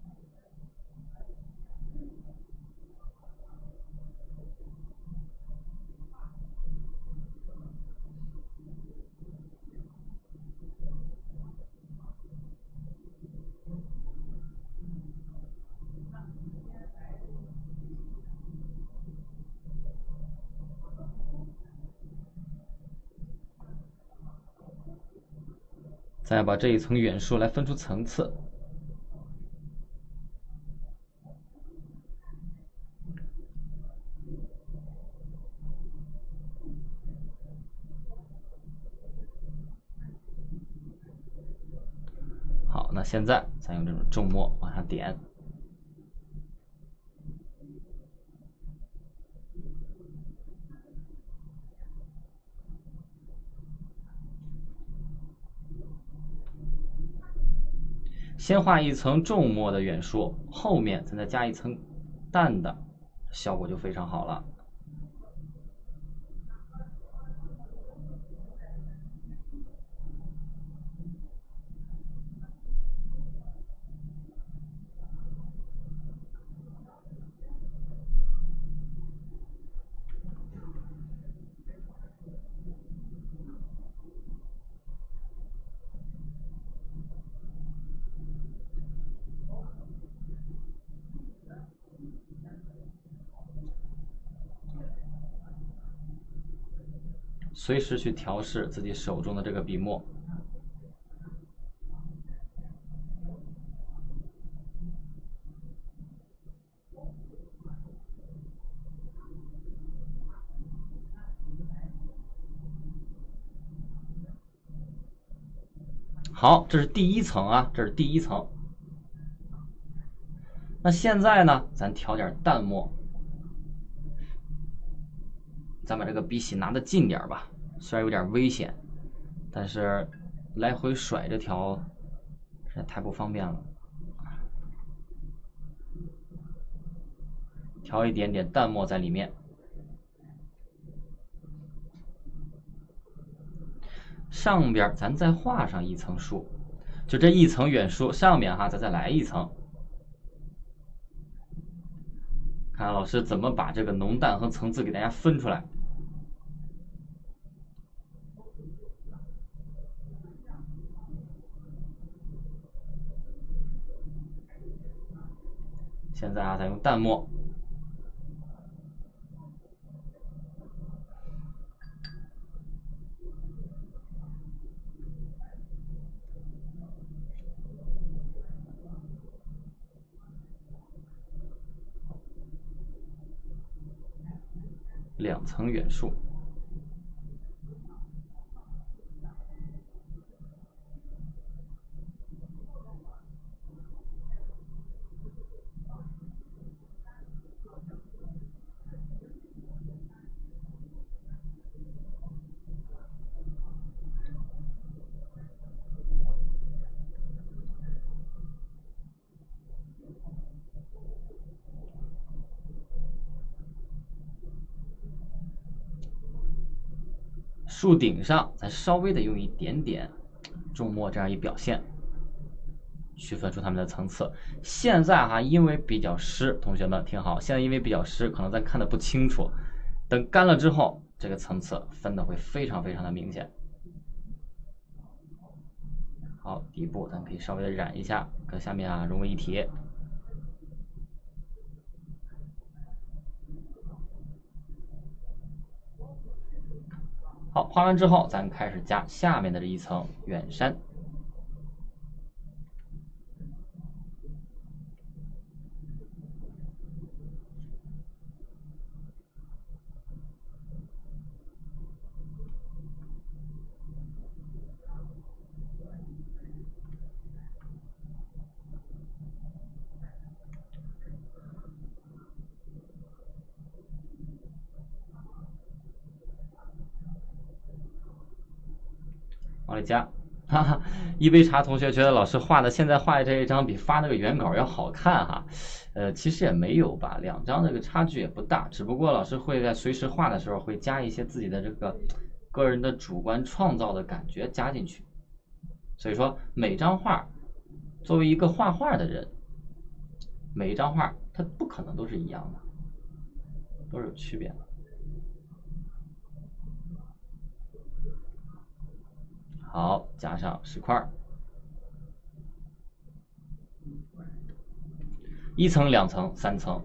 再把这一层远树来分出层次。好，那现在咱用这种重墨往上点。先画一层重墨的远树，后面咱再加一层淡的，效果就非常好了。随时去调试自己手中的这个笔墨。好，这是第一层啊，这是第一层。那现在呢，咱调点淡墨，咱把这个笔洗拿得近点吧，虽然有点危险，但是来回甩着调实在太不方便了。调一点点淡墨在里面。上边咱再画上一层树，就这一层远树上面哈，咱再来一层。看老师怎么把这个浓淡和层次给大家分出来。 现在啊，再用淡墨。两层远树。树顶上再稍微的用一点点重墨，这样一表现，区分出它们的层次。现在哈，因为比较湿，同学们听好，现在因为比较湿，可能咱看的不清楚。等干了之后，这个层次分的会非常非常的明显。好，底部咱可以稍微的染一下，跟下面啊融为一体。好，画完之后，咱开始加下面的这一层远山。往里加，哈哈！一杯茶同学觉得老师画的现在画的这一张比发那个原稿要好看哈，呃，其实也没有吧，两张这个差距也不大，只不过老师会在随时画的时候会加一些自己的这个个人的主观创造的感觉加进去，所以说每张画作为一个画画的人，每一张画它不可能都是一样的，都是有区别的。好，加上石块，一层、两层、三层。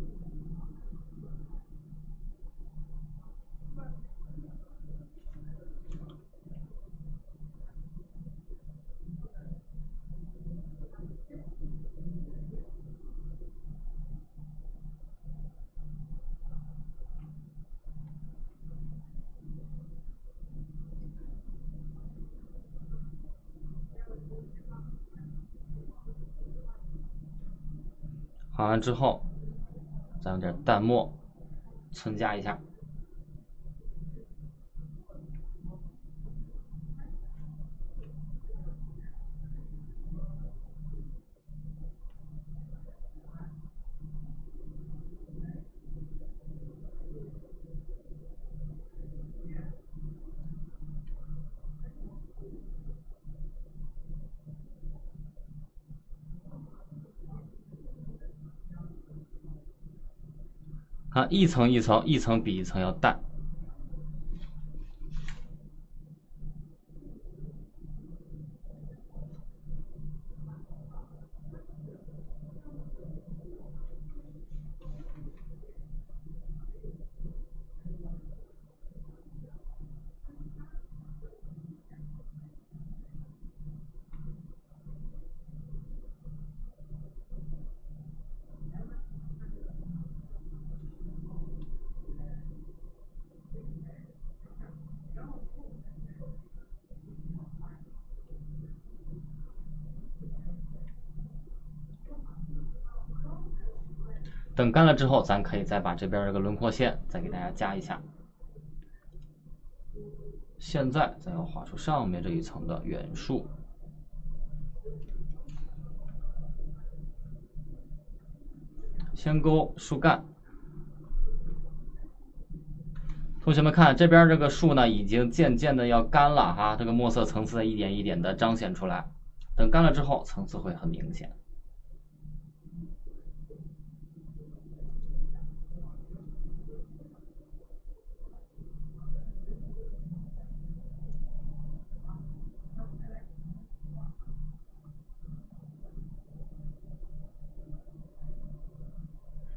画完之后，再用点淡墨蹭加一下。看一层一层，一层比一层要淡。等干了之后，咱可以再把这边这个轮廓线再给大家加一下。现在咱要画出上面这一层的远树，先勾树干。同学们看这边这个树呢，已经渐渐的要干了哈，这个墨色层次一点一点的彰显出来。等干了之后，层次会很明显。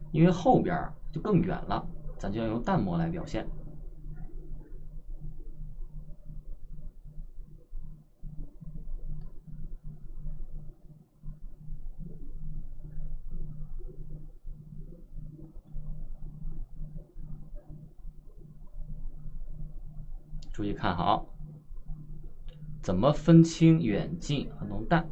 因为后边就更远了，咱就要用淡墨来表现。注意看好，怎么分清远近和浓淡？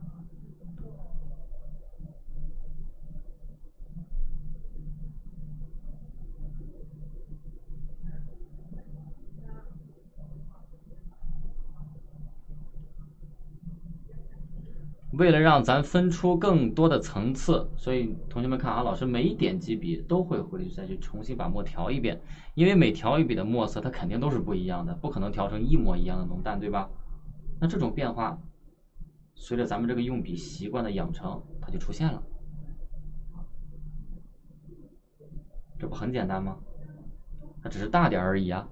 为了让咱分出更多的层次，所以同学们看啊，老师每点几笔都会回去再去重新把墨调一遍，因为每调一笔的墨色它肯定都是不一样的，不可能调成一模一样的浓淡，对吧？那这种变化，随着咱们这个用笔习惯的养成，它就出现了。这不很简单吗？它只是大点而已啊。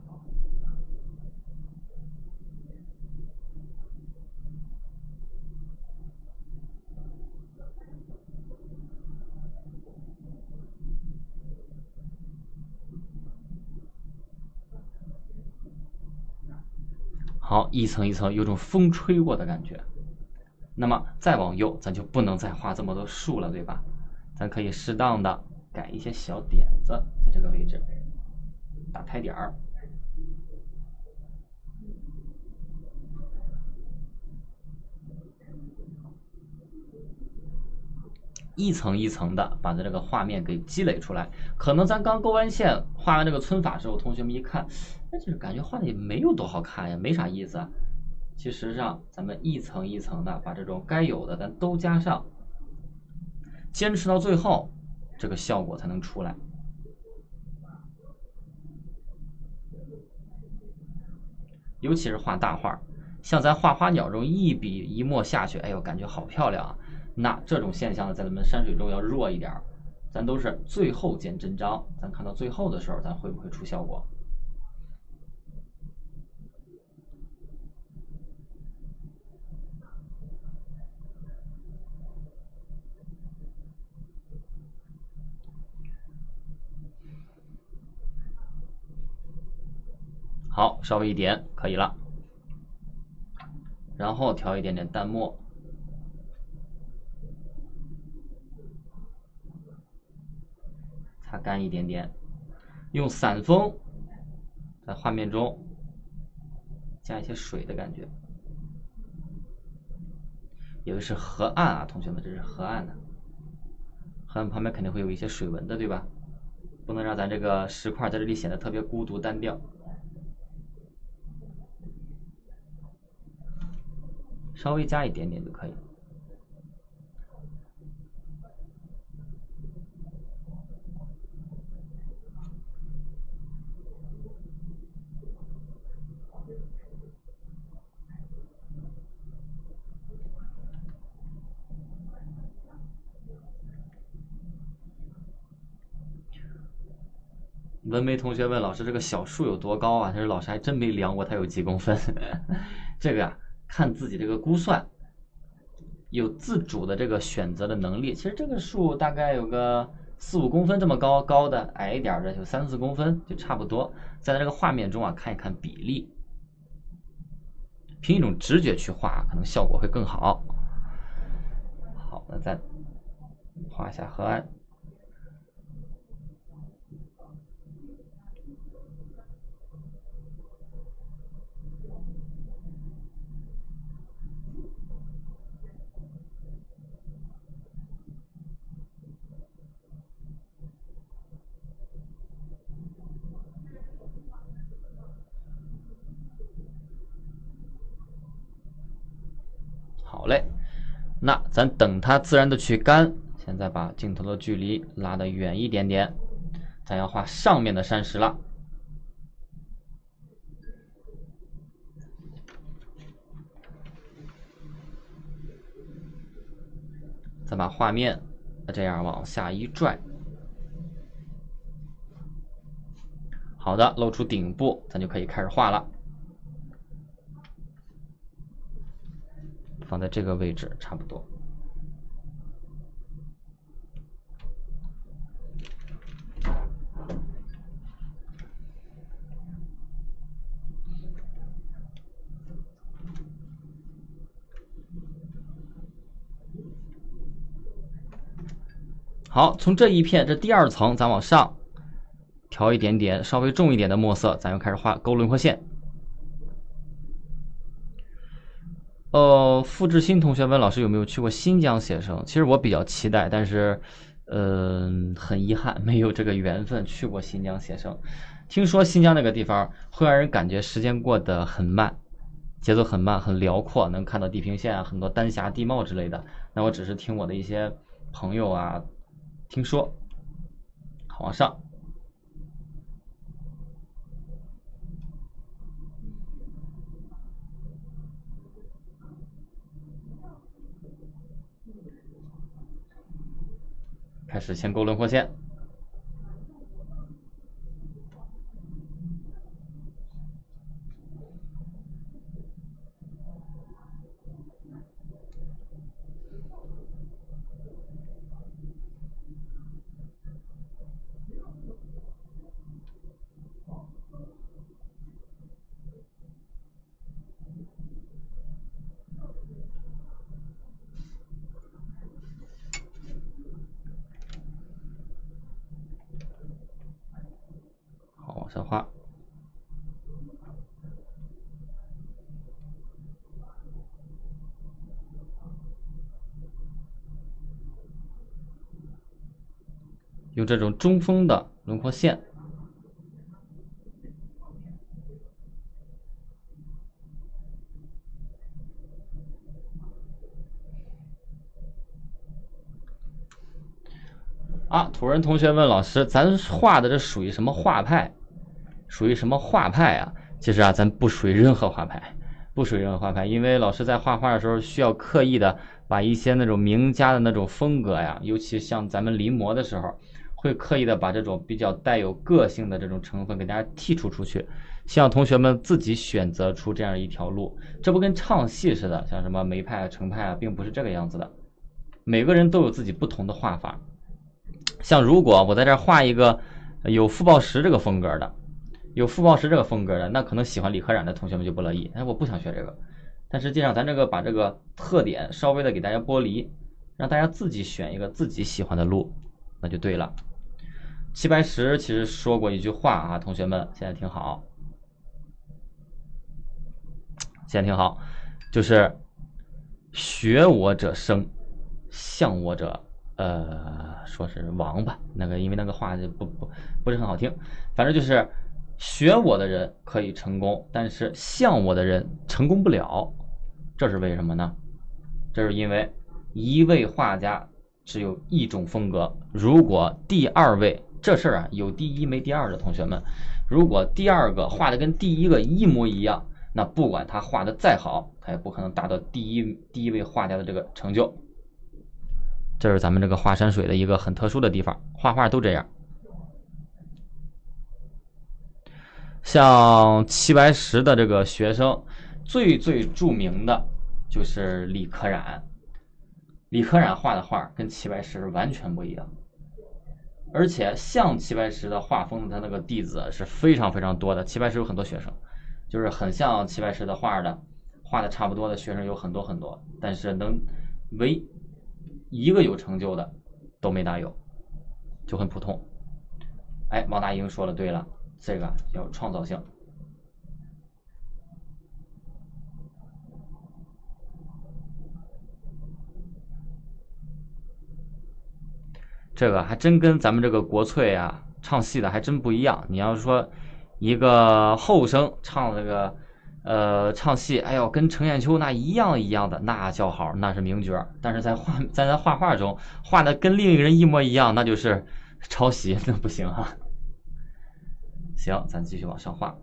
好，一层一层有种风吹过的感觉。那么再往右，咱就不能再画这么多竖了，对吧？咱可以适当的改一些小点子，在这个位置打拍点儿，一层一层的把咱这个画面给积累出来。可能咱刚勾完线，画完这个皴法之后，同学们一看，那就是感觉画的也没有多好看呀，没啥意思啊。其实上，咱们一层一层的把这种该有的咱都加上，坚持到最后，这个效果才能出来。尤其是画大画，像咱画花鸟这种一笔一墨下去，哎呦，感觉好漂亮啊！那这种现象呢，在咱们山水中要弱一点，咱都是最后见真章。咱看到最后的时候，咱会不会出效果？好，稍微一点可以了，然后调一点点淡墨。擦干一点点，用散锋在画面中加一些水的感觉。有的是河岸啊，同学们，这是河岸的，河岸旁边肯定会有一些水纹的，对吧？不能让咱这个石块在这里显得特别孤独单调。稍微加一点点就可以。文梅同学问老师：“这个小树有多高啊？”他说：“老师还真没量过它有几公分。”这个啊，看自己这个估算，有自主的这个选择的能力。其实这个树大概有个四五公分这么高，高的矮一点的有三四公分，就差不多。在这个画面中啊，看一看比例，凭一种直觉去画，可能效果会更好。好，那再画一下河岸。好嘞，那咱等它自然的去干。现在把镜头的距离拉得远一点点，咱要画上面的山石了。再把画面这样往下一拽，好的，露出顶部，咱就可以开始画了。放在这个位置差不多。 好，从这一片这第二层咱往上调一点点稍微重一点的墨色，咱又开始画勾轮廓线。呃，付志新同学问老师有没有去过新疆写生？其实我比较期待，但是，嗯、呃，很遗憾没有这个缘分去过新疆写生。听说新疆那个地方会让人感觉时间过得很慢，节奏很慢，很辽阔，能看到地平线啊，很多丹霞地貌之类的。那我只是听我的一些朋友啊听说。好，往上。开始先勾轮廓线。好，往上画。用这种中锋的轮廓线。啊，土人同学问老师，咱画的这属于什么画派？属于什么画派啊？其实啊，咱不属于任何画派，不属于任何画派，因为老师在画画的时候需要刻意的把一些那种名家的那种风格呀，尤其像咱们临摹的时候，会刻意的把这种比较带有个性的这种成分给大家剔除出去，希望同学们自己选择出这样一条路。这不跟唱戏似的，像什么梅派啊、程派啊，并不是这个样子的。每个人都有自己不同的画法。像如果我在这画一个有傅抱石这个风格的，有傅抱石这个风格的，那可能喜欢李可染的同学们就不乐意，哎，我不想学这个。但实际上咱这个把这个特点稍微的给大家剥离，让大家自己选一个自己喜欢的路，那就对了。齐白石其实说过一句话啊，同学们现在听好，现在听好，就是学我者生，向我者呃，说是亡吧，那个因为那个话就不不不是很好听，反正就是学我的人可以成功，但是像我的人成功不了，这是为什么呢？这是因为一位画家只有一种风格，如果第二位这事儿啊有第一没第二的同学们，如果第二个画的跟第一个一模一样，那不管他画的再好，他也不可能达到第一第一位画家的这个成就。这是咱们这个画山水的一个很特殊的地方，画画都这样。像齐白石的这个学生，最最著名的就是李可染。李可染画的画跟齐白石完全不一样，而且像齐白石的画风的他那个弟子是非常非常多的。齐白石有很多学生，就是很像齐白石的画的，画的差不多的学生有很多很多，但是能唯一个有成就的都没大有，就很普通。哎，王大英说了对了，这个要有创造性。这个还真跟咱们这个国粹啊唱戏的还真不一样。你要说一个后生唱这个呃唱戏，哎呦，跟程砚秋那一样一样的，那叫好，那是名角。但是在画在咱画画中画的跟另一个人一模一样，那就是抄袭，那不行啊。行，咱继续往上画。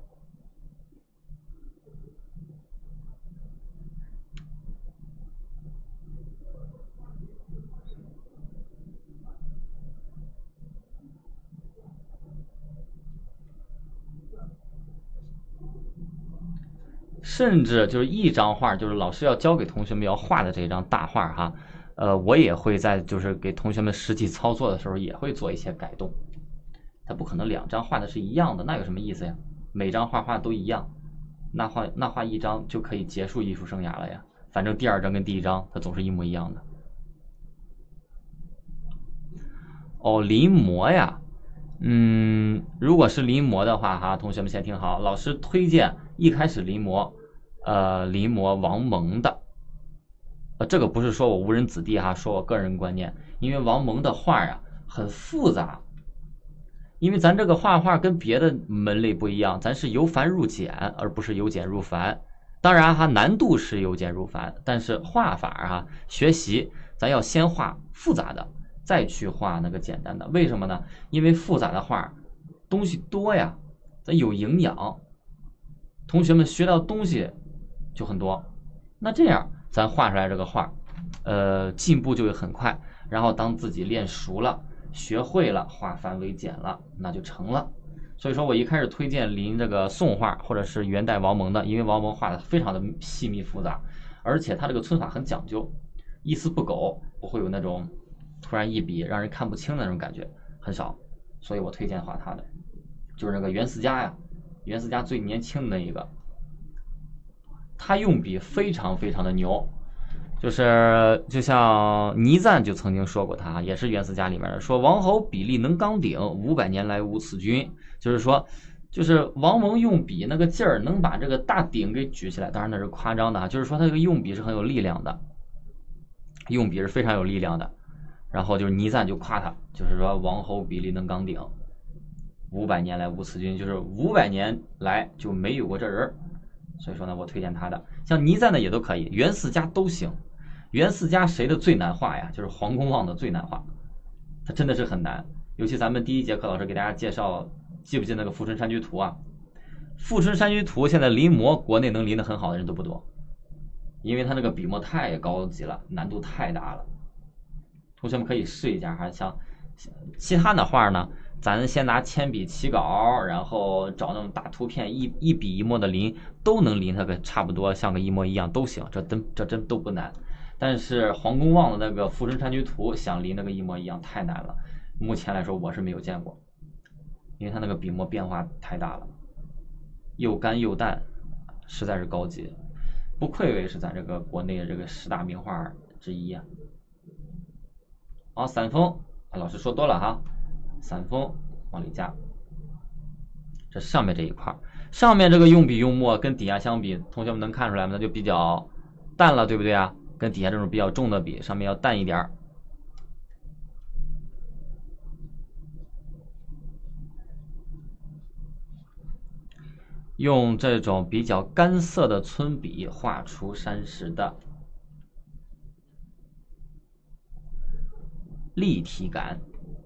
甚至就是一张画，就是老师要教给同学们要画的这张大画哈，呃，我也会在就是给同学们实际操作的时候也会做一些改动。它不可能两张画的是一样的，那有什么意思呀？每张画画都一样，那画那画一张就可以结束艺术生涯了呀。反正第二张跟第一张它总是一模一样的。 哦，临摹呀。嗯，如果是临摹的话哈，同学们先听好，老师推荐一开始临摹，呃，临摹王蒙的。呃，这个不是说我误人子弟哈，说我个人观念，因为王蒙的画呀很复杂，因为咱这个画画跟别的门类不一样，咱是由繁入简，而不是由简入繁。当然哈，难度是由简入繁，但是画法哈，学习咱要先画复杂的，再去画那个简单的。为什么呢？因为复杂的画东西多呀，咱有营养，同学们学到东西就很多。那这样咱画出来这个画，呃，进步就会很快。然后当自己练熟了，学会了，化繁为简了，那就成了。所以说我一开始推荐临这个宋画或者是元代王蒙的，因为王蒙画的非常的细密复杂，而且他这个皴法很讲究，一丝不苟，不会有那种突然一笔让人看不清的那种感觉，很少。所以我推荐画他的，就是那个袁思嘉呀，袁思嘉最年轻的那一个，他用笔非常非常的牛。就是就像倪瓒就曾经说过他，也是袁思嘉里面的，说王侯笔力能刚鼎，五百年来无此君。就是说，就是王蒙用笔那个劲儿，能把这个大鼎给举起来。当然那是夸张的啊，就是说他这个用笔是很有力量的，用笔是非常有力量的。然后就是倪瓒就夸他，就是说王侯笔力能刚鼎，五百年来无此君，就是五百年来就没有过这人。所以说呢，我推荐他的，像倪瓒的也都可以，袁四家都行。袁四家谁的最难画呀？就是黄公望的最难画，他真的是很难。尤其咱们第一节课老师给大家介绍，记不记得那个《富春山居图》啊？《富春山居图》现在临摹，国内能临得很好的人都不多，因为他那个笔墨太高级了，难度太大了。同学们可以试一下哈，像其他的画呢，咱先拿铅笔起稿，然后找那种大图片，一一笔一墨的临，都能临它个差不多，像个一模一样都行，这真这真都不难。但是黄公望的那个《富春山居图》想临那个一模一样太难了，目前来说我是没有见过，因为它那个笔墨变化太大了，又干又淡，实在是高级，不愧为是咱这个国内的这个十大名画之一啊。好，散峰，老师说多了哈，散峰往里加。这上面这一块，上面这个用笔用墨跟底下相比，同学们能看出来吗？那就比较淡了，对不对啊？跟底下这种比较重的比，上面要淡一点。用这种比较干涩的皴笔画出山石的立体感。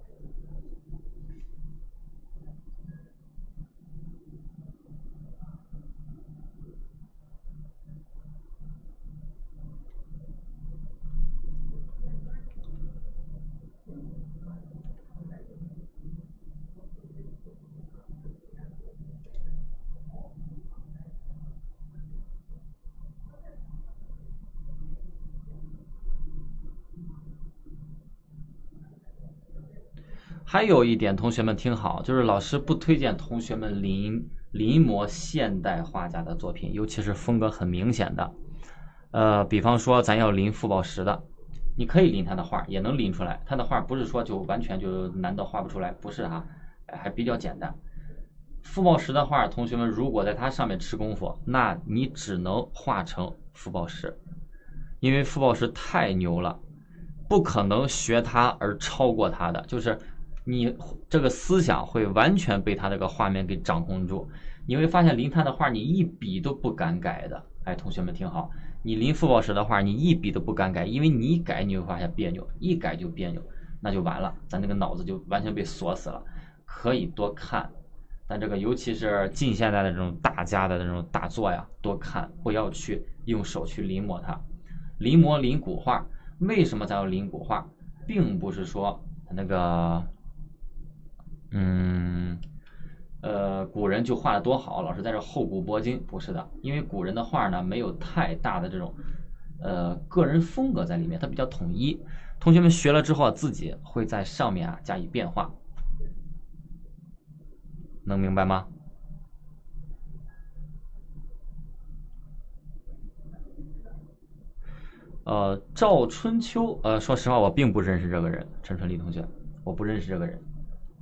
还有一点，同学们听好，就是老师不推荐同学们临临摹现代画家的作品，尤其是风格很明显的。呃，比方说咱要临傅抱石的，你可以临他的画，也能临出来。他的画不是说就完全就难到画不出来，不是哈，还比较简单。傅抱石的画，同学们如果在他上面吃功夫，那你只能画成傅抱石，因为傅抱石太牛了，不可能学他而超过他的，就是你这个思想会完全被他这个画面给掌控住。你会发现临他的画你一笔都不敢改的。哎，同学们听好，你临傅抱石的画你一笔都不敢改，因为你一改你会发现别扭，一改就别扭，那就完了，咱这个脑子就完全被锁死了。可以多看，但这个尤其是近现代的这种大家的这种大作呀，多看，不要去用手去临摹它。临摹临古画，为什么咱要临古画？并不是说那个嗯呃古人就画的多好，老师在这厚古薄今，不是的，因为古人的画呢没有太大的这种呃个人风格在里面，它比较统一。同学们学了之后自己会在上面啊加以变化，能明白吗？呃，赵春秋，呃，说实话我并不认识这个人，陈春丽同学， 我不认识这个人。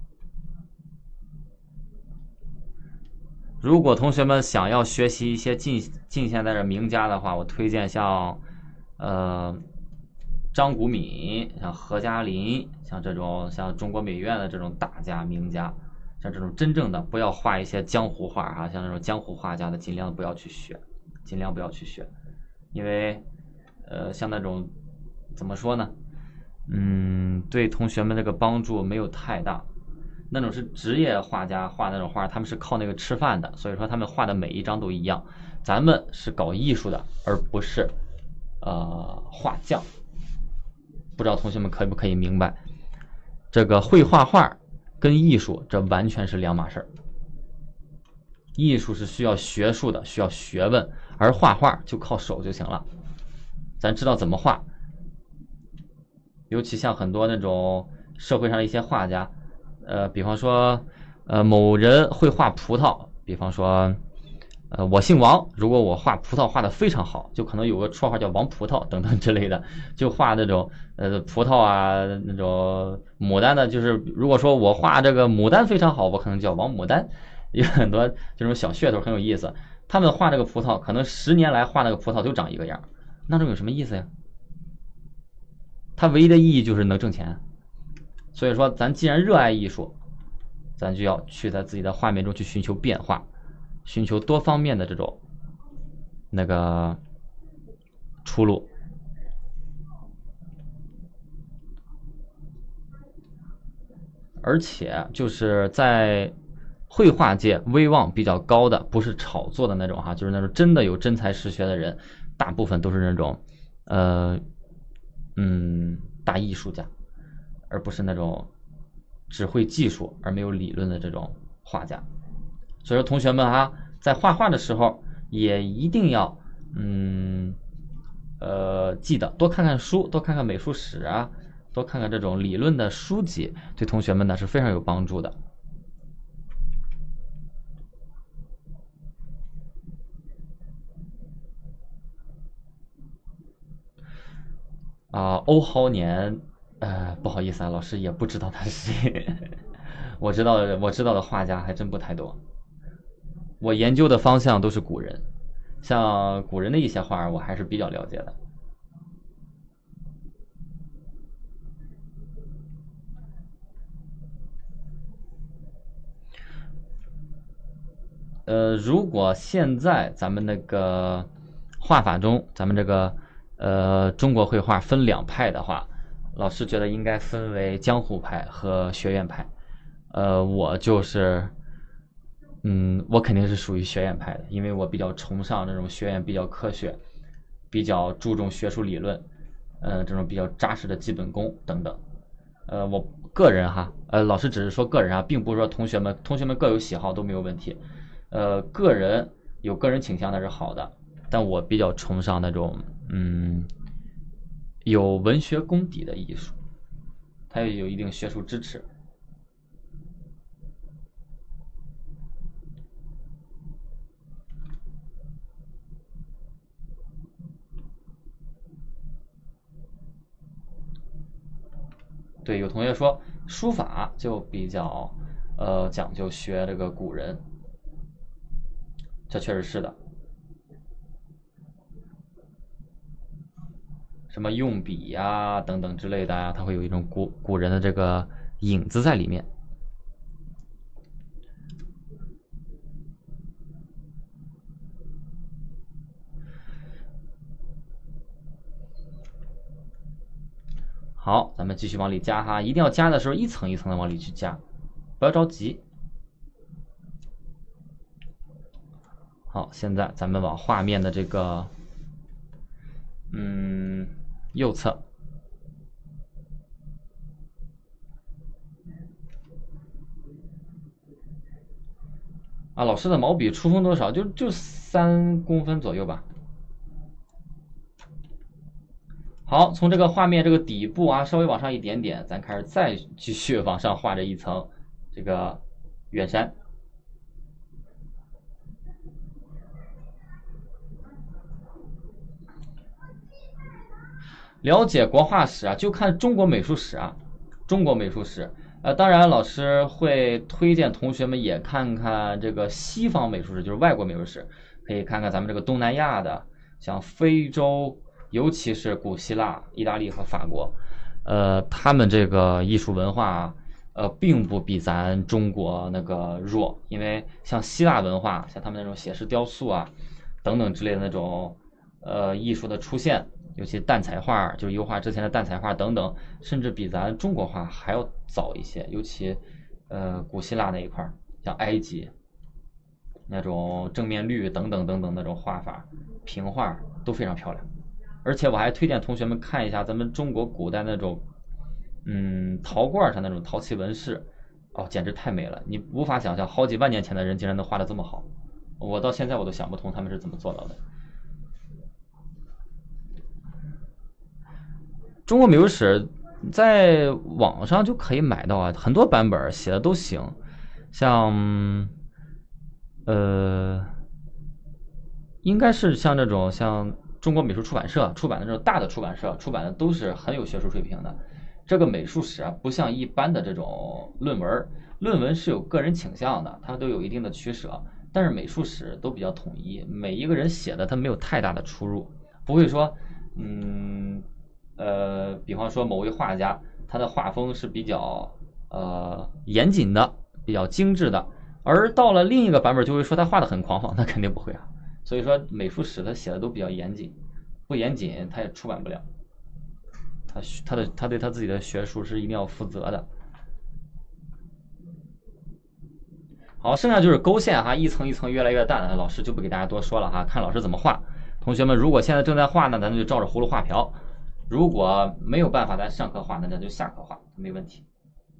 如果同学们想要学习一些近近现代的名家的话，我推荐像呃张谷敏、像何嘉林、像这种像中国美院的这种大家名家，像这种真正的，不要画一些江湖画啊，像这种江湖画家的尽量不要去学，尽量不要去学，因为呃像那种怎么说呢，嗯，对同学们这个帮助没有太大。那种是职业画家画那种画，他们是靠那个吃饭的，所以说他们画的每一张都一样。咱们是搞艺术的，而不是呃画匠。不知道同学们可不可以明白，这个会画画跟艺术这完全是两码事儿。艺术是需要学术的，需要学问，而画画就靠手就行了。咱知道怎么画，尤其像很多那种社会上的一些画家。呃，比方说，呃，某人会画葡萄，比方说，呃，我姓王，如果我画葡萄画的非常好，就可能有个绰号叫王葡萄等等之类的，就画那种呃葡萄啊，那种牡丹的，就是如果说我画这个牡丹非常好，我可能叫王牡丹，有很多这种小噱头很有意思。他们画这个葡萄，可能十年来画那个葡萄都长一个样，那种有什么意思呀？它唯一的意义就是能挣钱。所以说咱既然热爱艺术，咱就要去在自己的画面中去寻求变化，寻求多方面的这种那个出路。而且就是在绘画界威望比较高的，不是炒作的那种哈，就是那种真的有真才实学的人，大部分都是那种呃嗯大艺术家，而不是那种只会技术而没有理论的这种画家。所以说同学们啊，在画画的时候也一定要嗯呃记得多看看书，多看看美术史啊，多看看这种理论的书籍，对同学们呢是非常有帮助的。啊、呃，欧豪年，呃，不好意思啊，老师也不知道他是谁。我知道的，我知道的画家还真不太多。我研究的方向都是古人，像古人的一些画，我还是比较了解的。呃，如果现在咱们那个画法中，咱们这个呃中国绘画分两派的话，老师觉得应该分为江湖派和学院派。呃，我就是，嗯，我肯定是属于学院派的，因为我比较崇尚这种学院比较科学，比较注重学术理论，呃，这种比较扎实的基本功等等。呃，我个人哈，呃，老师只是说个人啊，并不是说同学们同学们各有喜好都没有问题。呃，个人有个人倾向那是好的，但我比较崇尚那种嗯有文学功底的艺术，它也有一定学术支持。对，有同学说书法就比较呃讲究学这个古人，这确实是的。什么用笔呀、啊、等等之类的啊，它会有一种古古人的这个影子在里面。好，咱们继续往里加哈，一定要加的时候一层一层的往里去加，不要着急。好，现在咱们往画面的这个嗯右侧。啊，老师的毛笔出锋多少？就就三公分左右吧。好，从这个画面这个底部啊，稍微往上一点点，咱开始再继续往上画这一层这个远山。了解国画史啊，就看中国美术史啊， 中国美术史。呃，当然，老师会推荐同学们也看看这个西方美术史，就是外国美术史，可以看看咱们这个东南亚的，像非洲，尤其是古希腊、意大利和法国，呃，他们这个艺术文化，呃，并不比咱中国那个弱，因为像希腊文化，像他们那种写实雕塑啊，等等之类的那种，呃，艺术的出现。尤其蛋彩画，就是油画之前的蛋彩画等等，甚至比咱中国画还要早一些。尤其，呃，古希腊那一块，像埃及那种正面率等等等等那种画法，平画都非常漂亮。而且我还推荐同学们看一下咱们中国古代那种，嗯，陶罐上那种陶器纹饰，哦，简直太美了！你无法想象，好几万年前的人竟然能画得这么好，我到现在我都想不通他们是怎么做到的。中国美术史在网上就可以买到啊，很多版本写的都行，像呃，应该是像这种像中国美术出版社出版的这种大的出版社出版的都是很有学术水平的。这个美术史啊，不像一般的这种论文，论文是有个人倾向的，它都有一定的取舍，但是美术史都比较统一，每一个人写的他没有太大的出入，不会说嗯。呃，比方说某位画家，他的画风是比较呃严谨的，比较精致的，而到了另一个版本就会说他画的很狂放，那肯定不会啊。所以说美术史他写的都比较严谨，不严谨他也出版不了，他他的他对他自己的学术是一定要负责的。好，剩下就是勾线哈，一层一层越来越淡，老师就不给大家多说了哈，看老师怎么画。同学们如果现在正在画呢，咱就照着葫芦画瓢。如果没有办法咱上课画，那咱就下课画，没问题。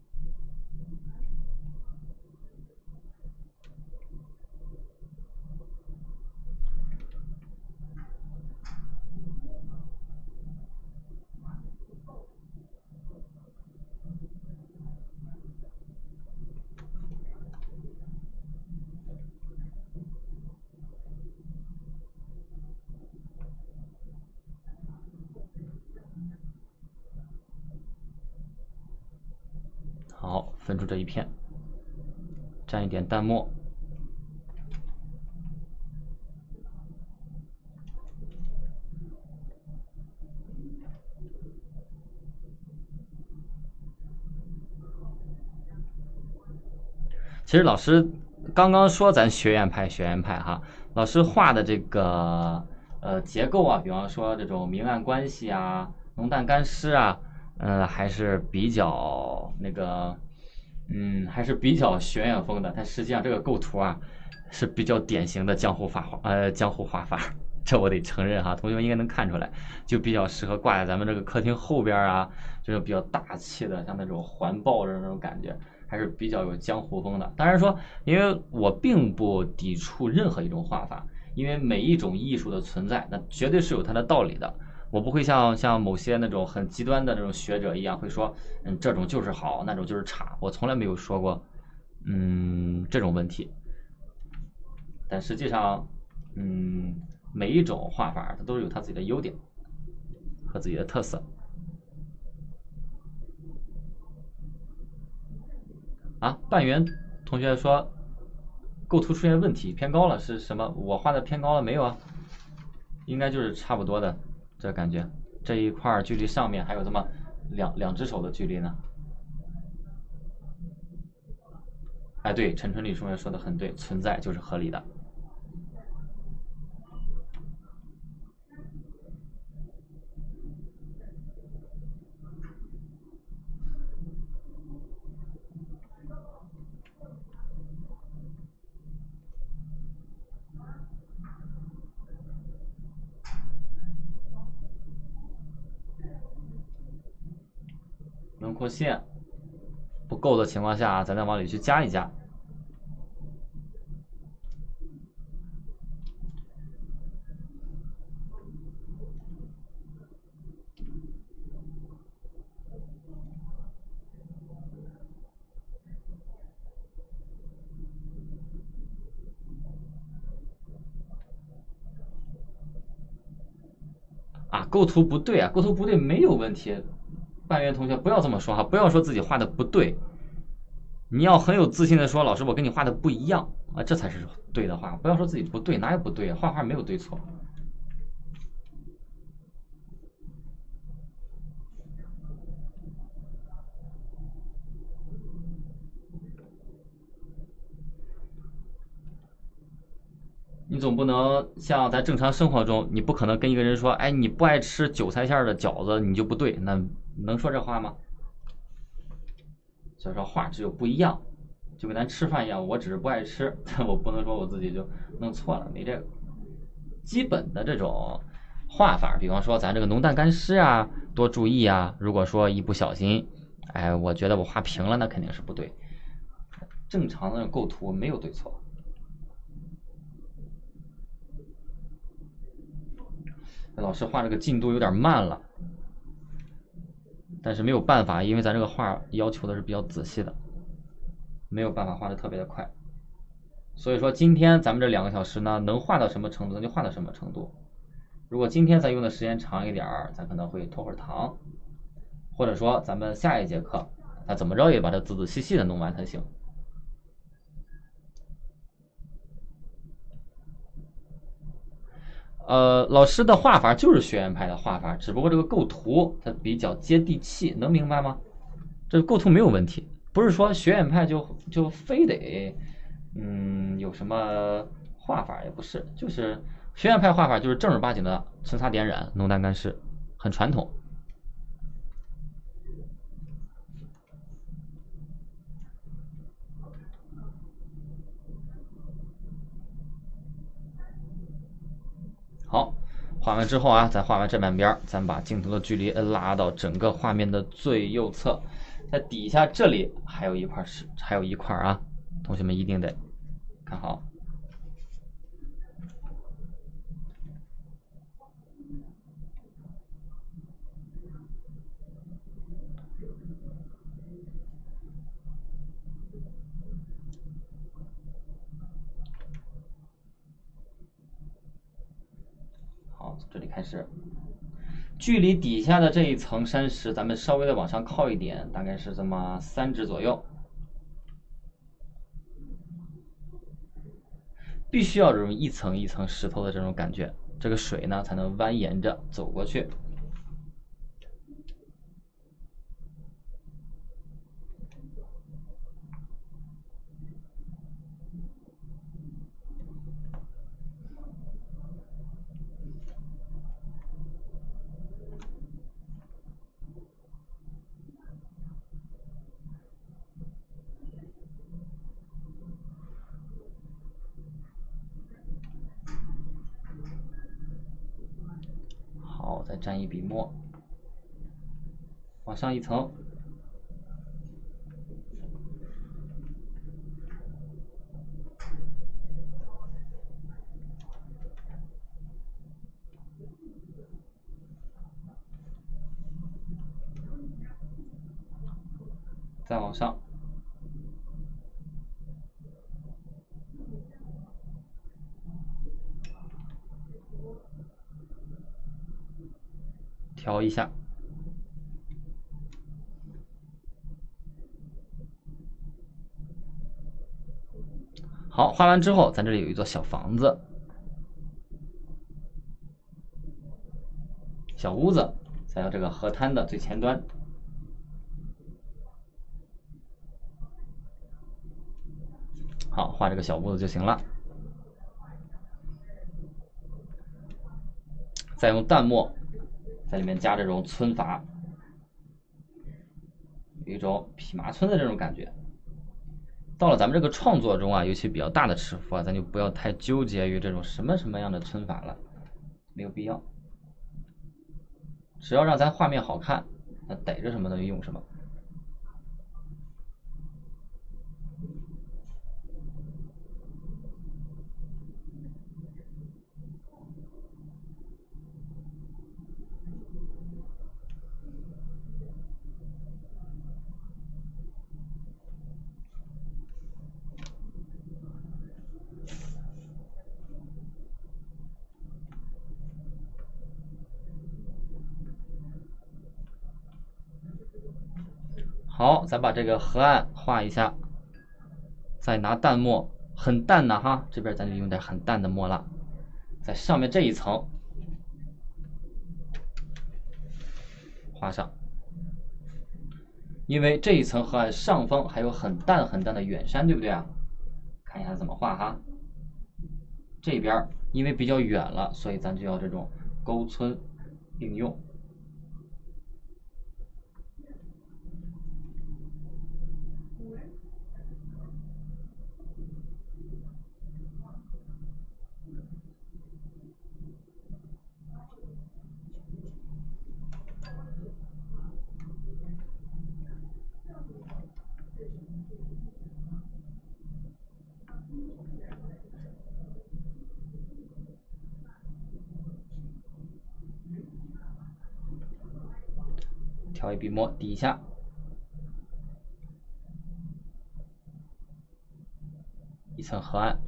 好，分出这一片，蘸一点淡墨。其实老师刚刚说咱学院派学院派哈，老师画的这个呃结构啊，比方说这种明暗关系啊、浓淡干湿啊，呃还是比较那个，嗯，还是比较学院风的。但实际上这个构图啊是比较典型的江湖画画呃江湖画法，这我得承认哈，同学们应该能看出来，就比较适合挂在咱们这个客厅后边啊，这种比较大气的，像那种环抱着那种感觉。还是比较有江湖风的。当然说，因为我并不抵触任何一种画法，因为每一种艺术的存在，那绝对是有它的道理的。我不会像像某些那种很极端的那种学者一样，会说，嗯，这种就是好，那种就是差。我从来没有说过，嗯，这种问题。但实际上，嗯，每一种画法它都是有它自己的优点和自己的特色。啊，半圆同学说构图出现问题，偏高了是什么？我画的偏高了没有啊？应该就是差不多的，这感觉这一块距离上面还有这么两两只手的距离呢。哎，对，陈春丽同学说的很对，存在就是合理的。轮廓线不够的情况下，咱再往里去加一加。啊，构图不对啊，构图不对没有问题， 半圆同学不要这么说哈，不要说自己画的不对，你要很有自信的说，老师我跟你画的不一样啊，这才是对的话。不要说自己不对，哪有不对啊？画画没有对错。你总不能像在正常生活中，你不可能跟一个人说，哎，你不爱吃韭菜馅的饺子，你就不对，那能说这话吗？所以说话只有不一样，就跟咱吃饭一样，我只是不爱吃，我不能说我自己就弄错了，没这个。基本的这种画法，比方说咱这个浓淡干湿啊，多注意啊。如果说一不小心，哎，我觉得我画平了，那肯定是不对。正常的构图没有对错。老师画这个进度有点慢了，但是没有办法，因为咱这个画要求的是比较仔细的，没有办法画的特别的快。所以说今天咱们这两个小时呢，能画到什么程度咱就画到什么程度。如果今天咱用的时间长一点，咱可能会拖会儿堂，或者说咱们下一节课，咱怎么着也把它仔仔细细的弄完才行。呃，老师的画法就是学院派的画法，只不过这个构图它比较接地气，能明白吗？这个构图没有问题，不是说学院派就就非得嗯有什么画法，也不是，就是学院派画法就是正儿八经的沉擦点染、浓淡干湿，很传统。好，画完之后啊，咱画完这半边，咱把镜头的距离拉到整个画面的最右侧，在底下这里还有一块是还有一块啊，同学们一定得看好。好，这里开始，距离底下的这一层山石，咱们稍微的往上靠一点，大概是这么三指左右。必须要这种一层一层石头的这种感觉，这个水呢才能蜿蜒着走过去。好，再沾一笔墨，往上一层。再往上，调一下。好，画完之后，咱这里有一座小房子，小屋子，在到这个河滩的最前端。好，画这个小屋子就行了。再用淡墨在里面加这种皴法，有一种匹马皴的这种感觉。到了咱们这个创作中啊，尤其比较大的尺幅啊，咱就不要太纠结于这种什么什么样的皴法了，没有必要。只要让咱画面好看，那逮着什么东西用什么。 好，再把这个河岸画一下，再拿淡墨，很淡的哈，这边咱就用点很淡的墨了，在上面这一层画上，因为这一层河岸上方还有很淡很淡的远山，对不对啊？看一下怎么画哈。这边因为比较远了，所以咱就要这种勾皴并用。调一笔墨底下，一层河岸，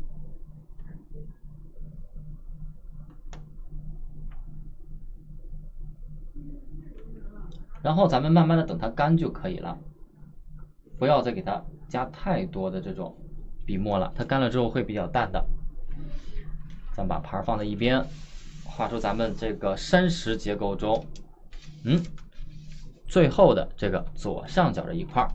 然后咱们慢慢的等它干就可以了，不要再给它加太多的这种笔墨了，它干了之后会比较淡的。咱把盘放在一边，画出咱们这个山石结构中，嗯。最后的这个左上角这一块，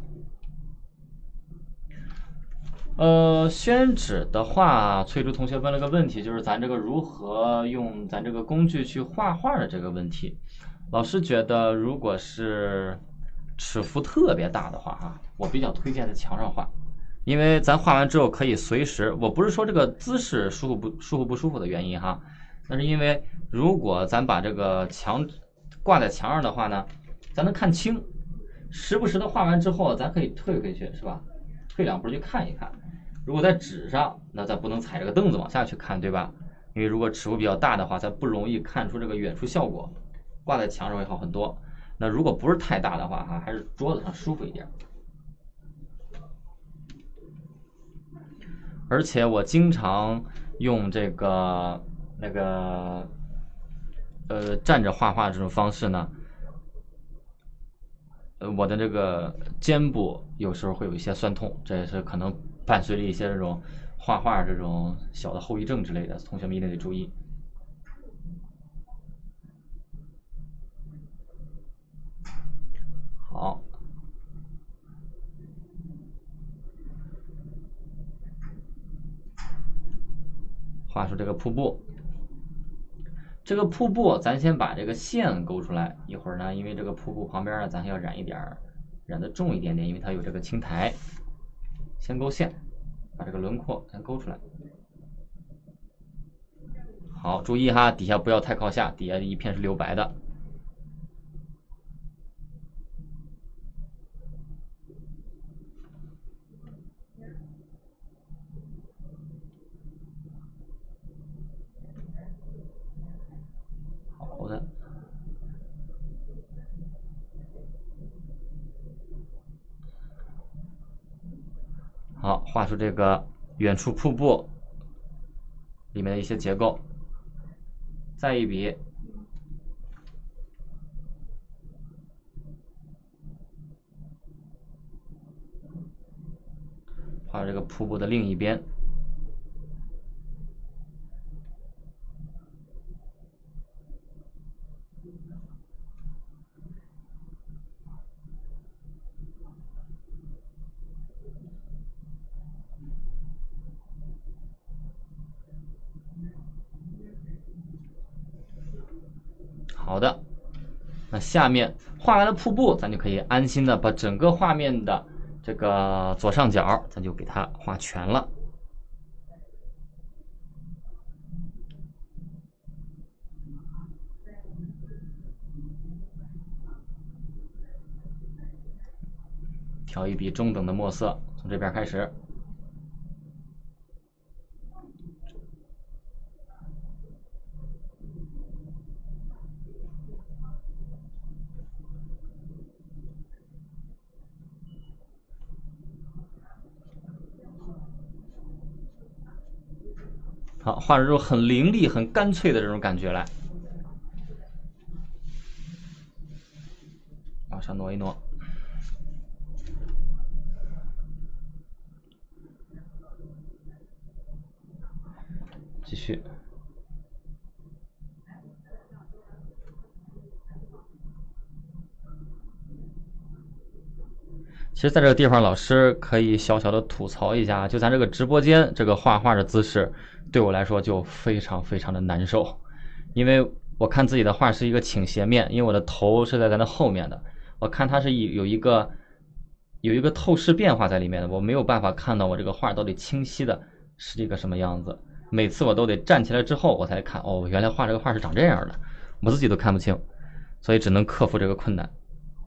呃，宣纸的话，翠珠同学问了个问题，就是咱这个如何用咱这个工具去画画的这个问题。老师觉得，如果是尺幅特别大的话，哈，我比较推荐在墙上画，因为咱画完之后可以随时，我不是说这个姿势舒服不舒服不舒服的原因哈，那是因为如果咱把这个墙挂在墙上的话呢。咱能看清，时不时的画完之后，咱可以退回去，是吧？退两步去看一看。如果在纸上，那咱不能踩着个凳子往下去看，对吧？因为如果尺幅比较大的话，咱不容易看出这个远处效果。挂在墙上会好很多。那如果不是太大的话，哈，还是桌子上舒服一点。而且我经常用这个那个呃站着画画这种方式呢。呃，我的这个肩部有时候会有一些酸痛，这也是可能伴随着一些这种画画这种小的后遗症之类的，同学们一定得注意。好，画出这个瀑布。这个瀑布，咱先把这个线勾出来。一会儿呢，因为这个瀑布旁边呢，咱要染一点，染的重一点点，因为它有这个青苔。先勾线，把这个轮廓先勾出来。好，注意哈，底下不要太靠下，底下一片是留白的。好的。好，画出这个远处瀑布里面的一些结构。再一笔，画这个瀑布的另一边。好的，那下面画完了瀑布，咱就可以安心的把整个画面的这个左上角，咱就给它画全了。调一笔中等的墨色，从这边开始。好，画出这种很凌厉、很干脆的这种感觉来。往上挪一挪。 继续。其实在这个地方，老师可以小小的吐槽一下，就咱这个直播间这个画画的姿势，对我来说就非常非常的难受，因为我看自己的画是一个倾斜面，因为我的头是在咱的后面的，我看它是有一个有一个透视变化在里面的，我没有办法看到我这个画到底清晰的是一个什么样子，每次我都得站起来之后我才看，哦，原来画这个画是长这样的，我自己都看不清，所以只能克服这个困难。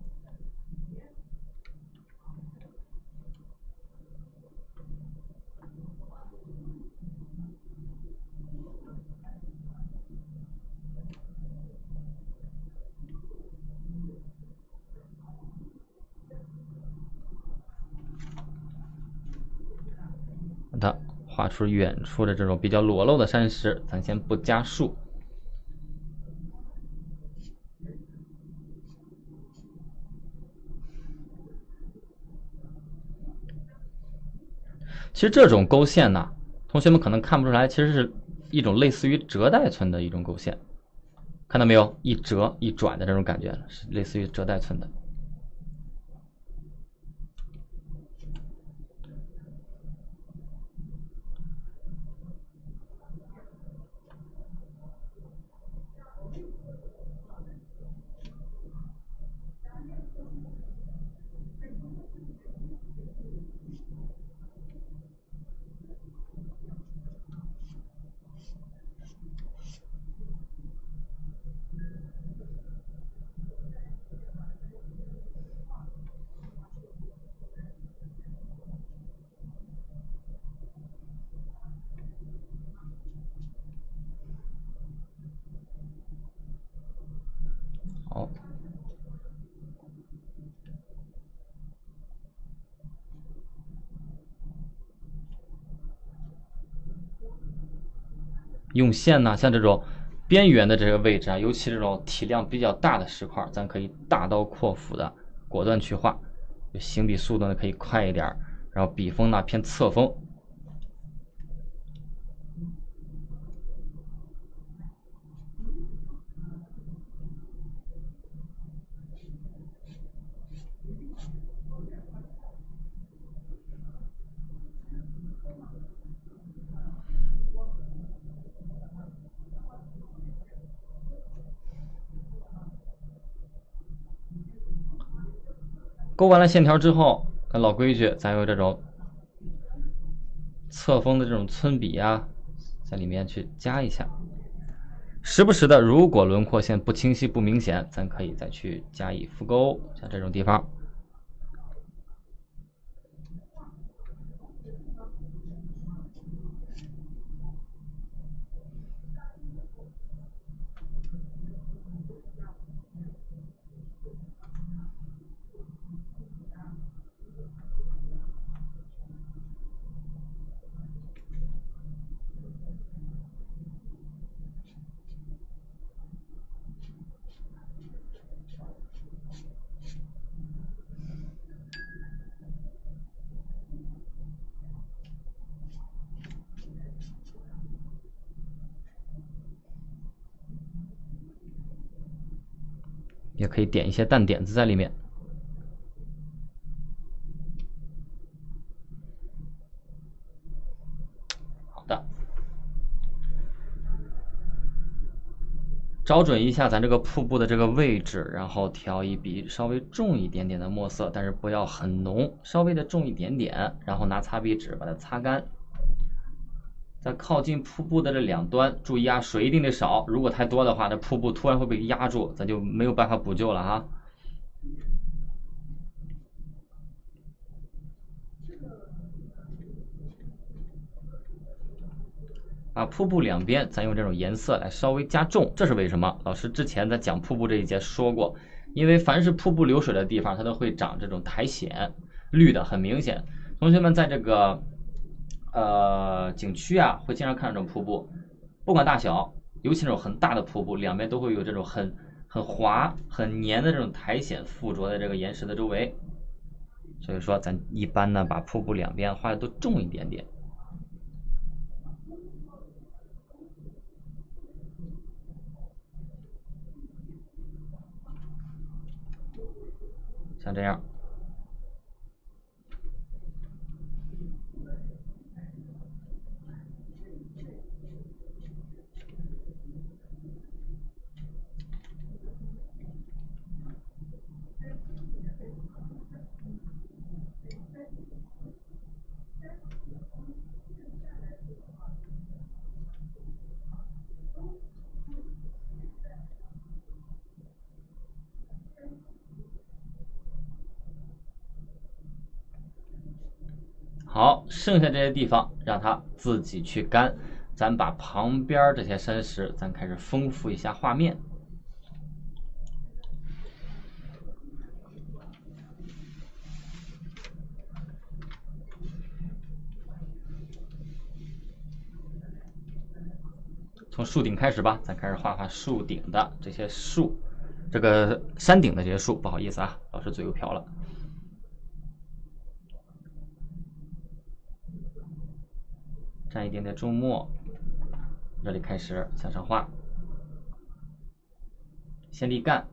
好的，画出远处的这种比较裸露的山石，咱先不加速。其实这种勾线呢，同学们可能看不出来，其实是一种类似于折带寸的一种勾线，看到没有？一折一转的这种感觉，是类似于折带寸的。好，用线呢，像这种边缘的这个位置啊，尤其这种体量比较大的石块，咱可以大刀阔斧的果断去画，行笔速度呢可以快一点，然后笔锋呢偏侧锋。勾完了线条之后，那老规矩，咱有这种侧锋的这种皴笔啊，在里面去加一下。时不时的，如果轮廓线不清晰不明显，咱可以再去加以复勾，像这种地方。也可以点一些淡点子在里面。好的，找准一下咱这个瀑布的这个位置，然后调一笔稍微重一点点的墨色，但是不要很浓，稍微的重一点点，然后拿擦笔纸把它擦干。在靠近瀑布的这两端，注意啊，水一定得少，如果太多的话，这瀑布突然会被压住，咱就没有办法补救了哈。把瀑布两边，咱用这种颜色来稍微加重，这是为什么？老师之前在讲瀑布这一节说过，因为凡是瀑布流水的地方，它都会长这种苔藓，绿的很明显。同学们在这个呃景区啊，会经常看这种瀑布，不管大小，尤其这种很大的瀑布，两边都会有这种很很滑、很黏的这种苔藓附着在这个岩石的周围。所以说，咱一般呢，把瀑布两边画的都重一点点。 像这样。好，剩下这些地方让它自己去干，咱把旁边这些山石，咱开始丰富一下画面。从树顶开始吧，咱开始画画树顶的这些树，这个山顶的这些树，不好意思啊，老师嘴又瓢了。蘸一点点重墨，这里开始向上画，先立干，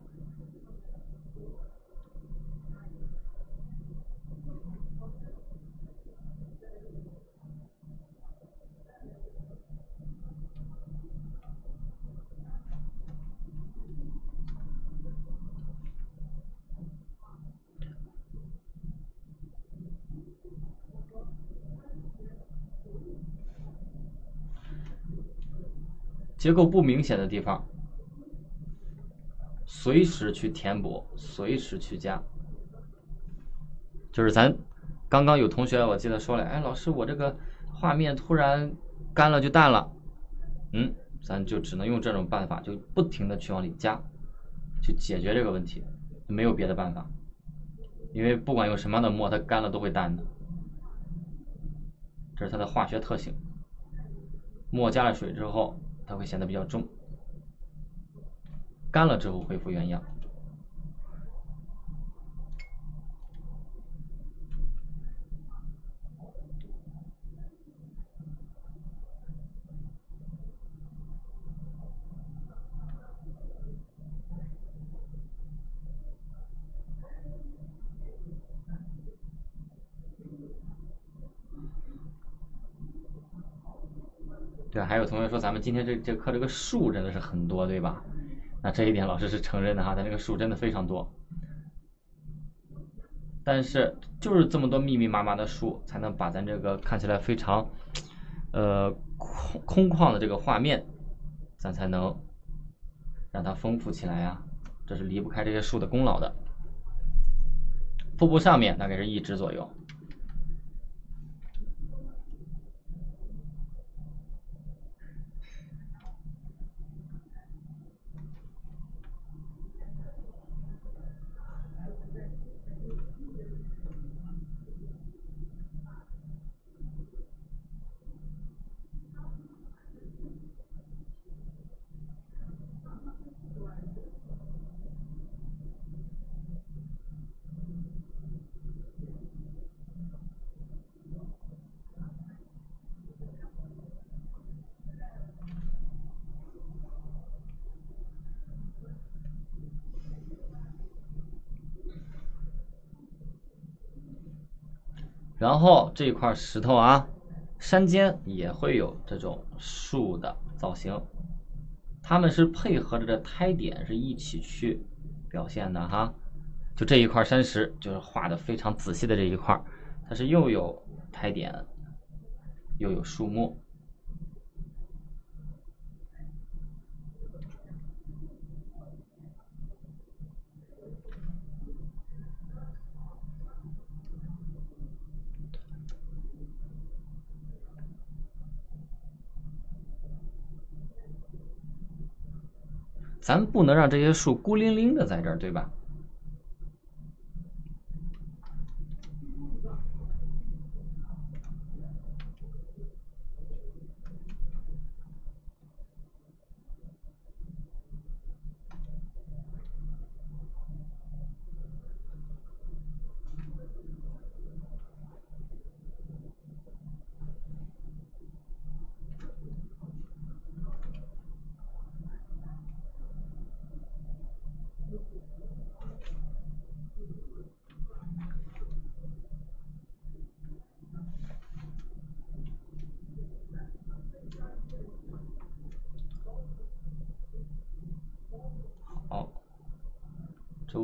结构不明显的地方，随时去填补，随时去加。就是咱刚刚有同学我记得说了，哎，老师我这个画面突然干了就淡了，嗯，咱就只能用这种办法，就不停的去往里加，去解决这个问题，没有别的办法。因为不管用什么样的墨，它干了都会淡的，这是它的化学特性。墨加了水之后，它会显得比较重，干了之后恢复原样。对，还有同学说咱们今天这这课这个树真的是很多，对吧？那这一点老师是承认的哈，咱这个树真的非常多。但是就是这么多密密麻麻的树，才能把咱这个看起来非常，呃空空旷的这个画面，咱才能让它丰富起来呀。这是离不开这些树的功劳的。瀑布上面大概是一指左右。然后这一块石头啊，山间也会有这种树的造型，它们是配合着这胎点是一起去表现的哈。就这一块山石，就是画的非常仔细的这一块，它是又有胎点，又有树木。咱不能让这些树孤零零的在这儿，对吧？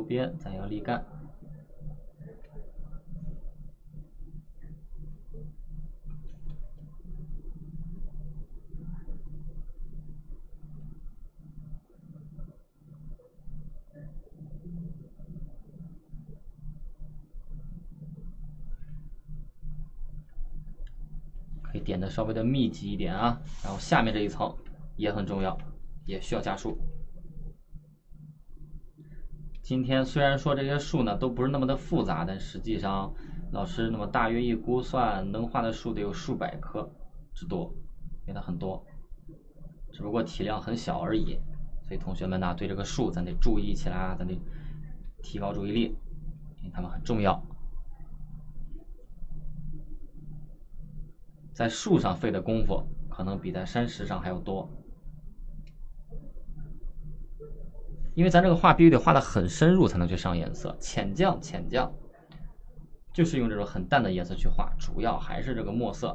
周边咱要立干。可以点的稍微的密集一点啊，然后下面这一层也很重要，也需要加数。今天虽然说这些数呢都不是那么的复杂，但实际上老师那么大约一估算，能画的数得有数百颗之多，因为它很多，只不过体量很小而已。所以同学们呢，对这个数咱得注意起来啊，咱得提高注意力，因为它们很重要。在树上费的功夫可能比在山石上还要多，因为咱这个画必须得画得很深入才能去上颜色，浅酱浅酱就是用这种很淡的颜色去画，主要还是这个墨色。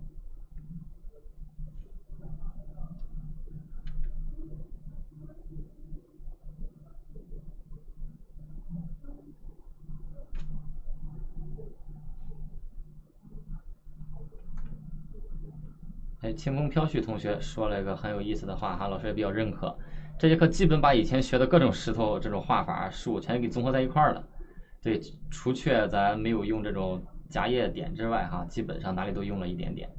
哎，清风飘絮同学说了一个很有意思的话哈，老师也比较认可。这节课基本把以前学的各种石头这种画法树全给综合在一块儿了。对，除却咱没有用这种夹叶点之外哈，基本上哪里都用了一点点。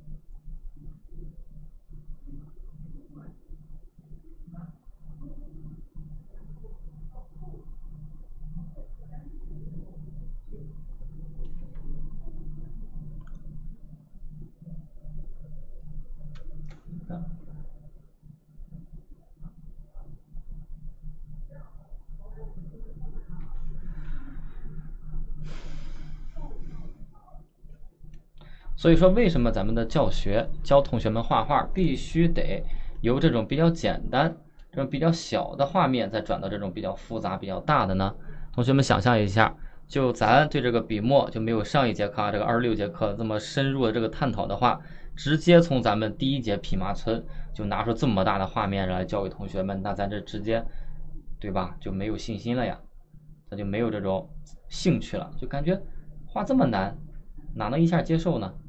所以说，为什么咱们的教学教同学们画画必须得由这种比较简单、这种比较小的画面，再转到这种比较复杂、比较大的呢？同学们想象一下，就咱对这个笔墨就没有上一节课啊，这个二十六节课这么深入的这个探讨的话，直接从咱们第一节匹马村就拿出这么大的画面来教给同学们，那咱这直接，对吧？就没有信心了呀，咱就没有这种兴趣了，就感觉画这么难，哪能一下接受呢？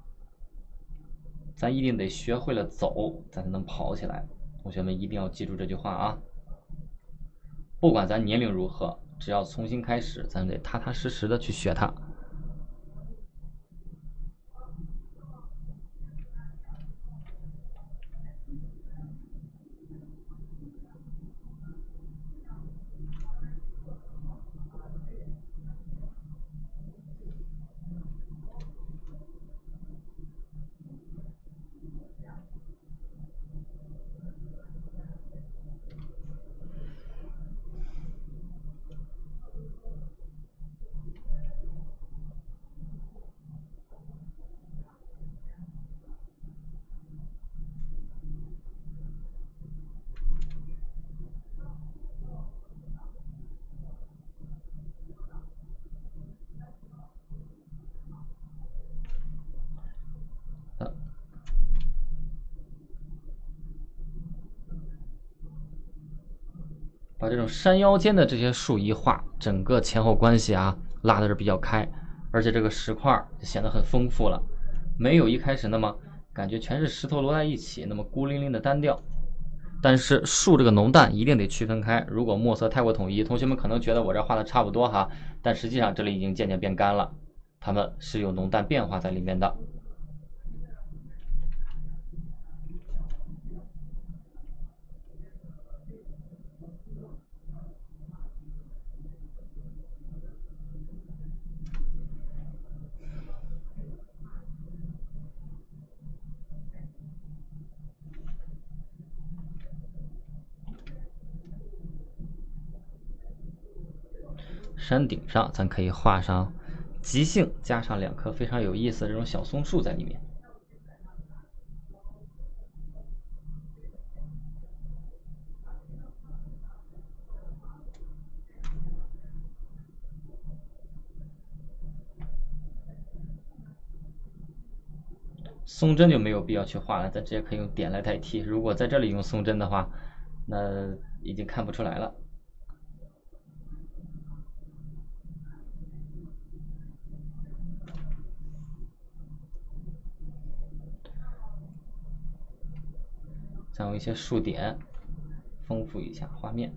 咱一定得学会了走，咱才能跑起来。同学们一定要记住这句话啊！不管咱年龄如何，只要重新开始，咱得踏踏实实的去学它。把这种山腰间的这些树一画，整个前后关系啊拉的是比较开，而且这个石块显得很丰富了，没有一开始那么感觉全是石头摞在一起那么孤零零的单调。但是树这个浓淡一定得区分开，如果墨色太过统一，同学们可能觉得我这画的差不多哈，但实际上这里已经渐渐变干了，它们是有浓淡变化在里面的。山顶上咱可以画上即兴，加上两棵非常有意思的这种小松树在里面。松针就没有必要去画了，咱直接可以用点来代替。如果在这里用松针的话，那已经看不出来了。 再用一些树点丰富一下画面。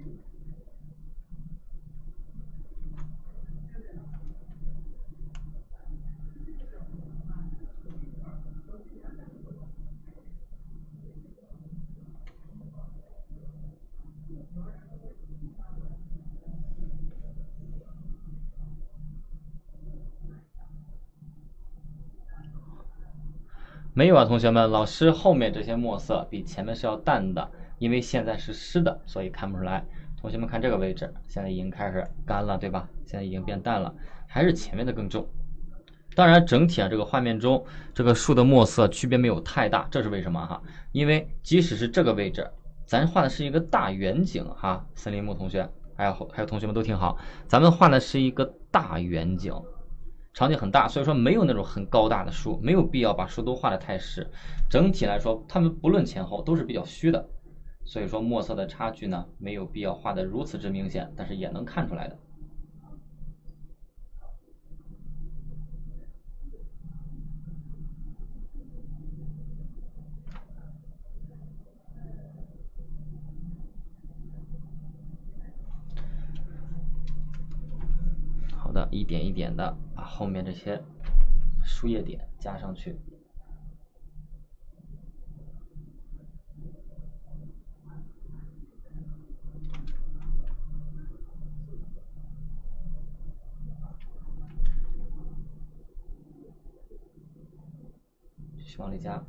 没有啊，同学们，老师后面这些墨色比前面是要淡的，因为现在是湿的，所以看不出来。同学们看这个位置，现在已经开始干了，对吧？现在已经变淡了，还是前面的更重。当然，整体啊，这个画面中这个树的墨色区别没有太大，这是为什么哈？因为即使是这个位置，咱画的是一个大远景哈，森林木同学，还有还有同学们都听好，咱们画的是一个大远景。场景很大，所以说没有那种很高大的树，没有必要把树都画得太实。整体来说，它们不论前后都是比较虚的，所以说墨色的差距呢，没有必要画得如此之明显，但是也能看出来的。好的，一点一点的把后面这些树叶点加上去。继续往里加。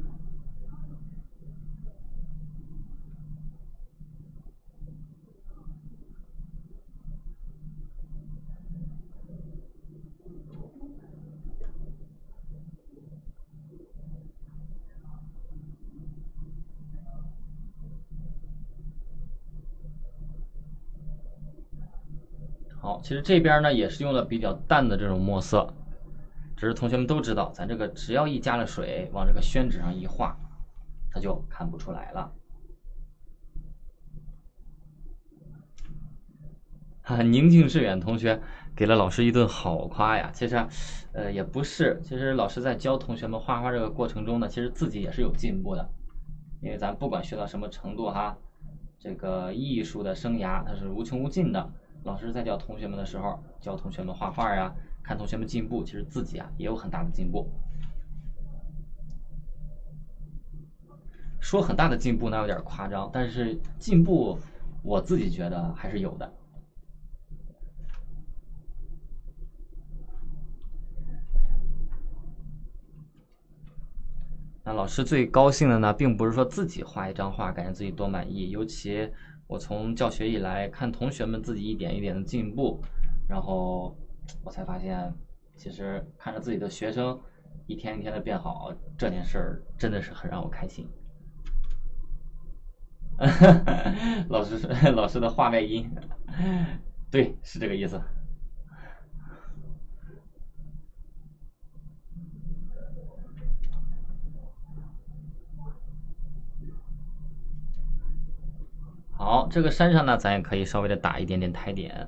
好，其实这边呢也是用了比较淡的这种墨色，只是同学们都知道，咱这个只要一加了水，往这个宣纸上一画，它就看不出来了。哈，宁静致远同学给了老师一顿好夸呀！其实，呃，也不是，其实老师在教同学们画画这个过程中呢，其实自己也是有进步的，因为咱不管学到什么程度哈，这个艺术的生涯它是无穷无尽的。老师在教同学们的时候，教同学们画画呀，看同学们进步，其实自己啊也有很大的进步。说很大的进步那有点夸张，但是进步我自己觉得还是有的。那老师最高兴的呢，并不是说自己画一张画感觉自己多满意，尤其我从教学以来看同学们自己一点一点的进步，然后我才发现，其实看着自己的学生一天一天的变好，这件事儿真的是很让我开心。老师老师的话外音，对，是这个意思。好，这个山上呢，咱也可以稍微的打一点点苔点。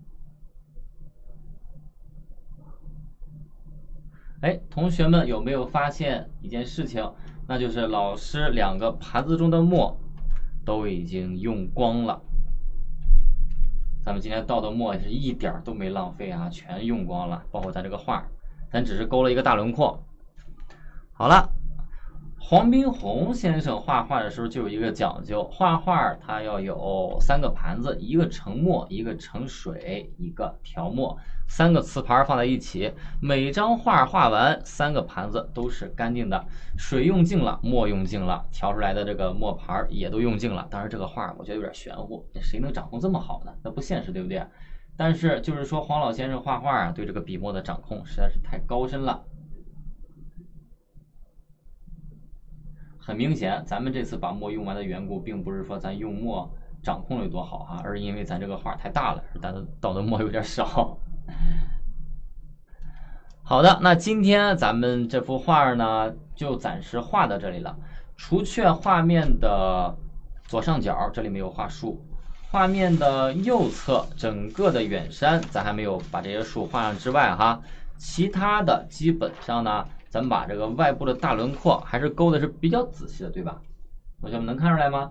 哎，同学们有没有发现一件事情？那就是老师两个盘子中的墨都已经用光了。咱们今天倒的墨是一点都没浪费啊，全用光了，包括咱这个画，咱只是勾了一个大轮廓。好了。黄宾虹先生画画的时候就有一个讲究，画画它要有三个盘子，一个盛墨，一个盛水，一个调墨，三个瓷盘放在一起，每张画画完，三个盘子都是干净的，水用尽了，墨用尽了，调出来的这个墨盘也都用尽了。当然这个画我觉得有点玄乎，谁能掌控这么好呢？那不现实，对不对？但是就是说黄老先生画画啊，对这个笔墨的掌控实在是太高深了。很明显，咱们这次把墨用完的缘故，并不是说咱用墨掌控的有多好哈，而是因为咱这个画太大了，咱倒的墨有点少。好的，那今天咱们这幅画呢，就暂时画到这里了。除却画面的左上角，这里没有画树，画面的右侧整个的远山，咱还没有把这些树画上之外哈，其他的基本上呢。咱们把这个外部的大轮廓还是勾的是比较仔细的，对吧？ 同学们能看出来吗？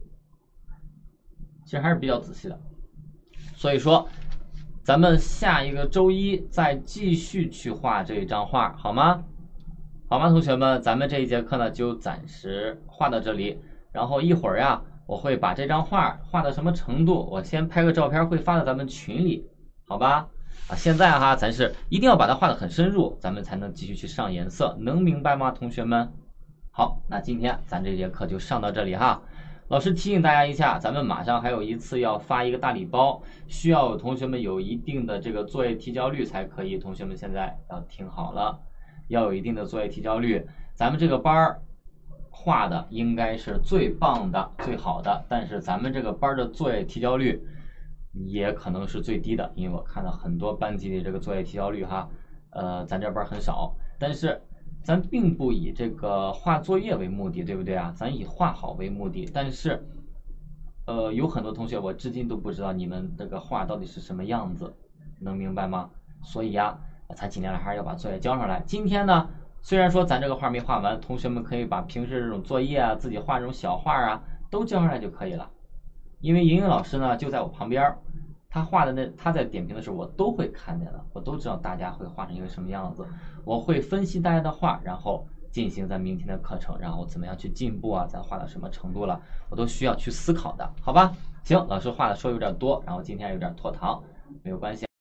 其实还是比较仔细的。所以说，咱们下一个周一再继续去画这一张画，好吗？好吗，同学们，咱们这一节课呢就暂时画到这里，然后一会儿呀，我会把这张画画到什么程度，我先拍个照片会发到咱们群里，好吧？啊，现在哈，咱是一定要把它画得很深入，咱们才能继续去上颜色，能明白吗，同学们？好，那今天咱这节课就上到这里哈。老师提醒大家一下，咱们马上还有一次要发一个大礼包，需要同学们有一定的这个作业提交率才可以。同学们现在要听好了，要有一定的作业提交率。咱们这个班儿画的应该是最棒的、最好的，但是咱们这个班的作业提交率也可能是最低的，因为我看到很多班级的这个作业提交率哈，呃，咱这班很少，但是咱并不以这个画作业为目的，对不对啊？咱以画好为目的，但是，呃，有很多同学我至今都不知道你们这个画到底是什么样子，能明白吗？所以呀，咱尽量还是要把作业交上来。今天呢，虽然说咱这个画没画完，同学们可以把平时这种作业啊，自己画这种小画啊，都交上来就可以了。因为莹莹老师呢就在我旁边，他画的那他在点评的时候我都会看见的，我都知道大家会画成一个什么样子，我会分析大家的画，然后进行咱明天的课程，然后怎么样去进步啊，咱画到什么程度了，我都需要去思考的，好吧？行，老师画的说有点多，然后今天有点拖堂，没有关系。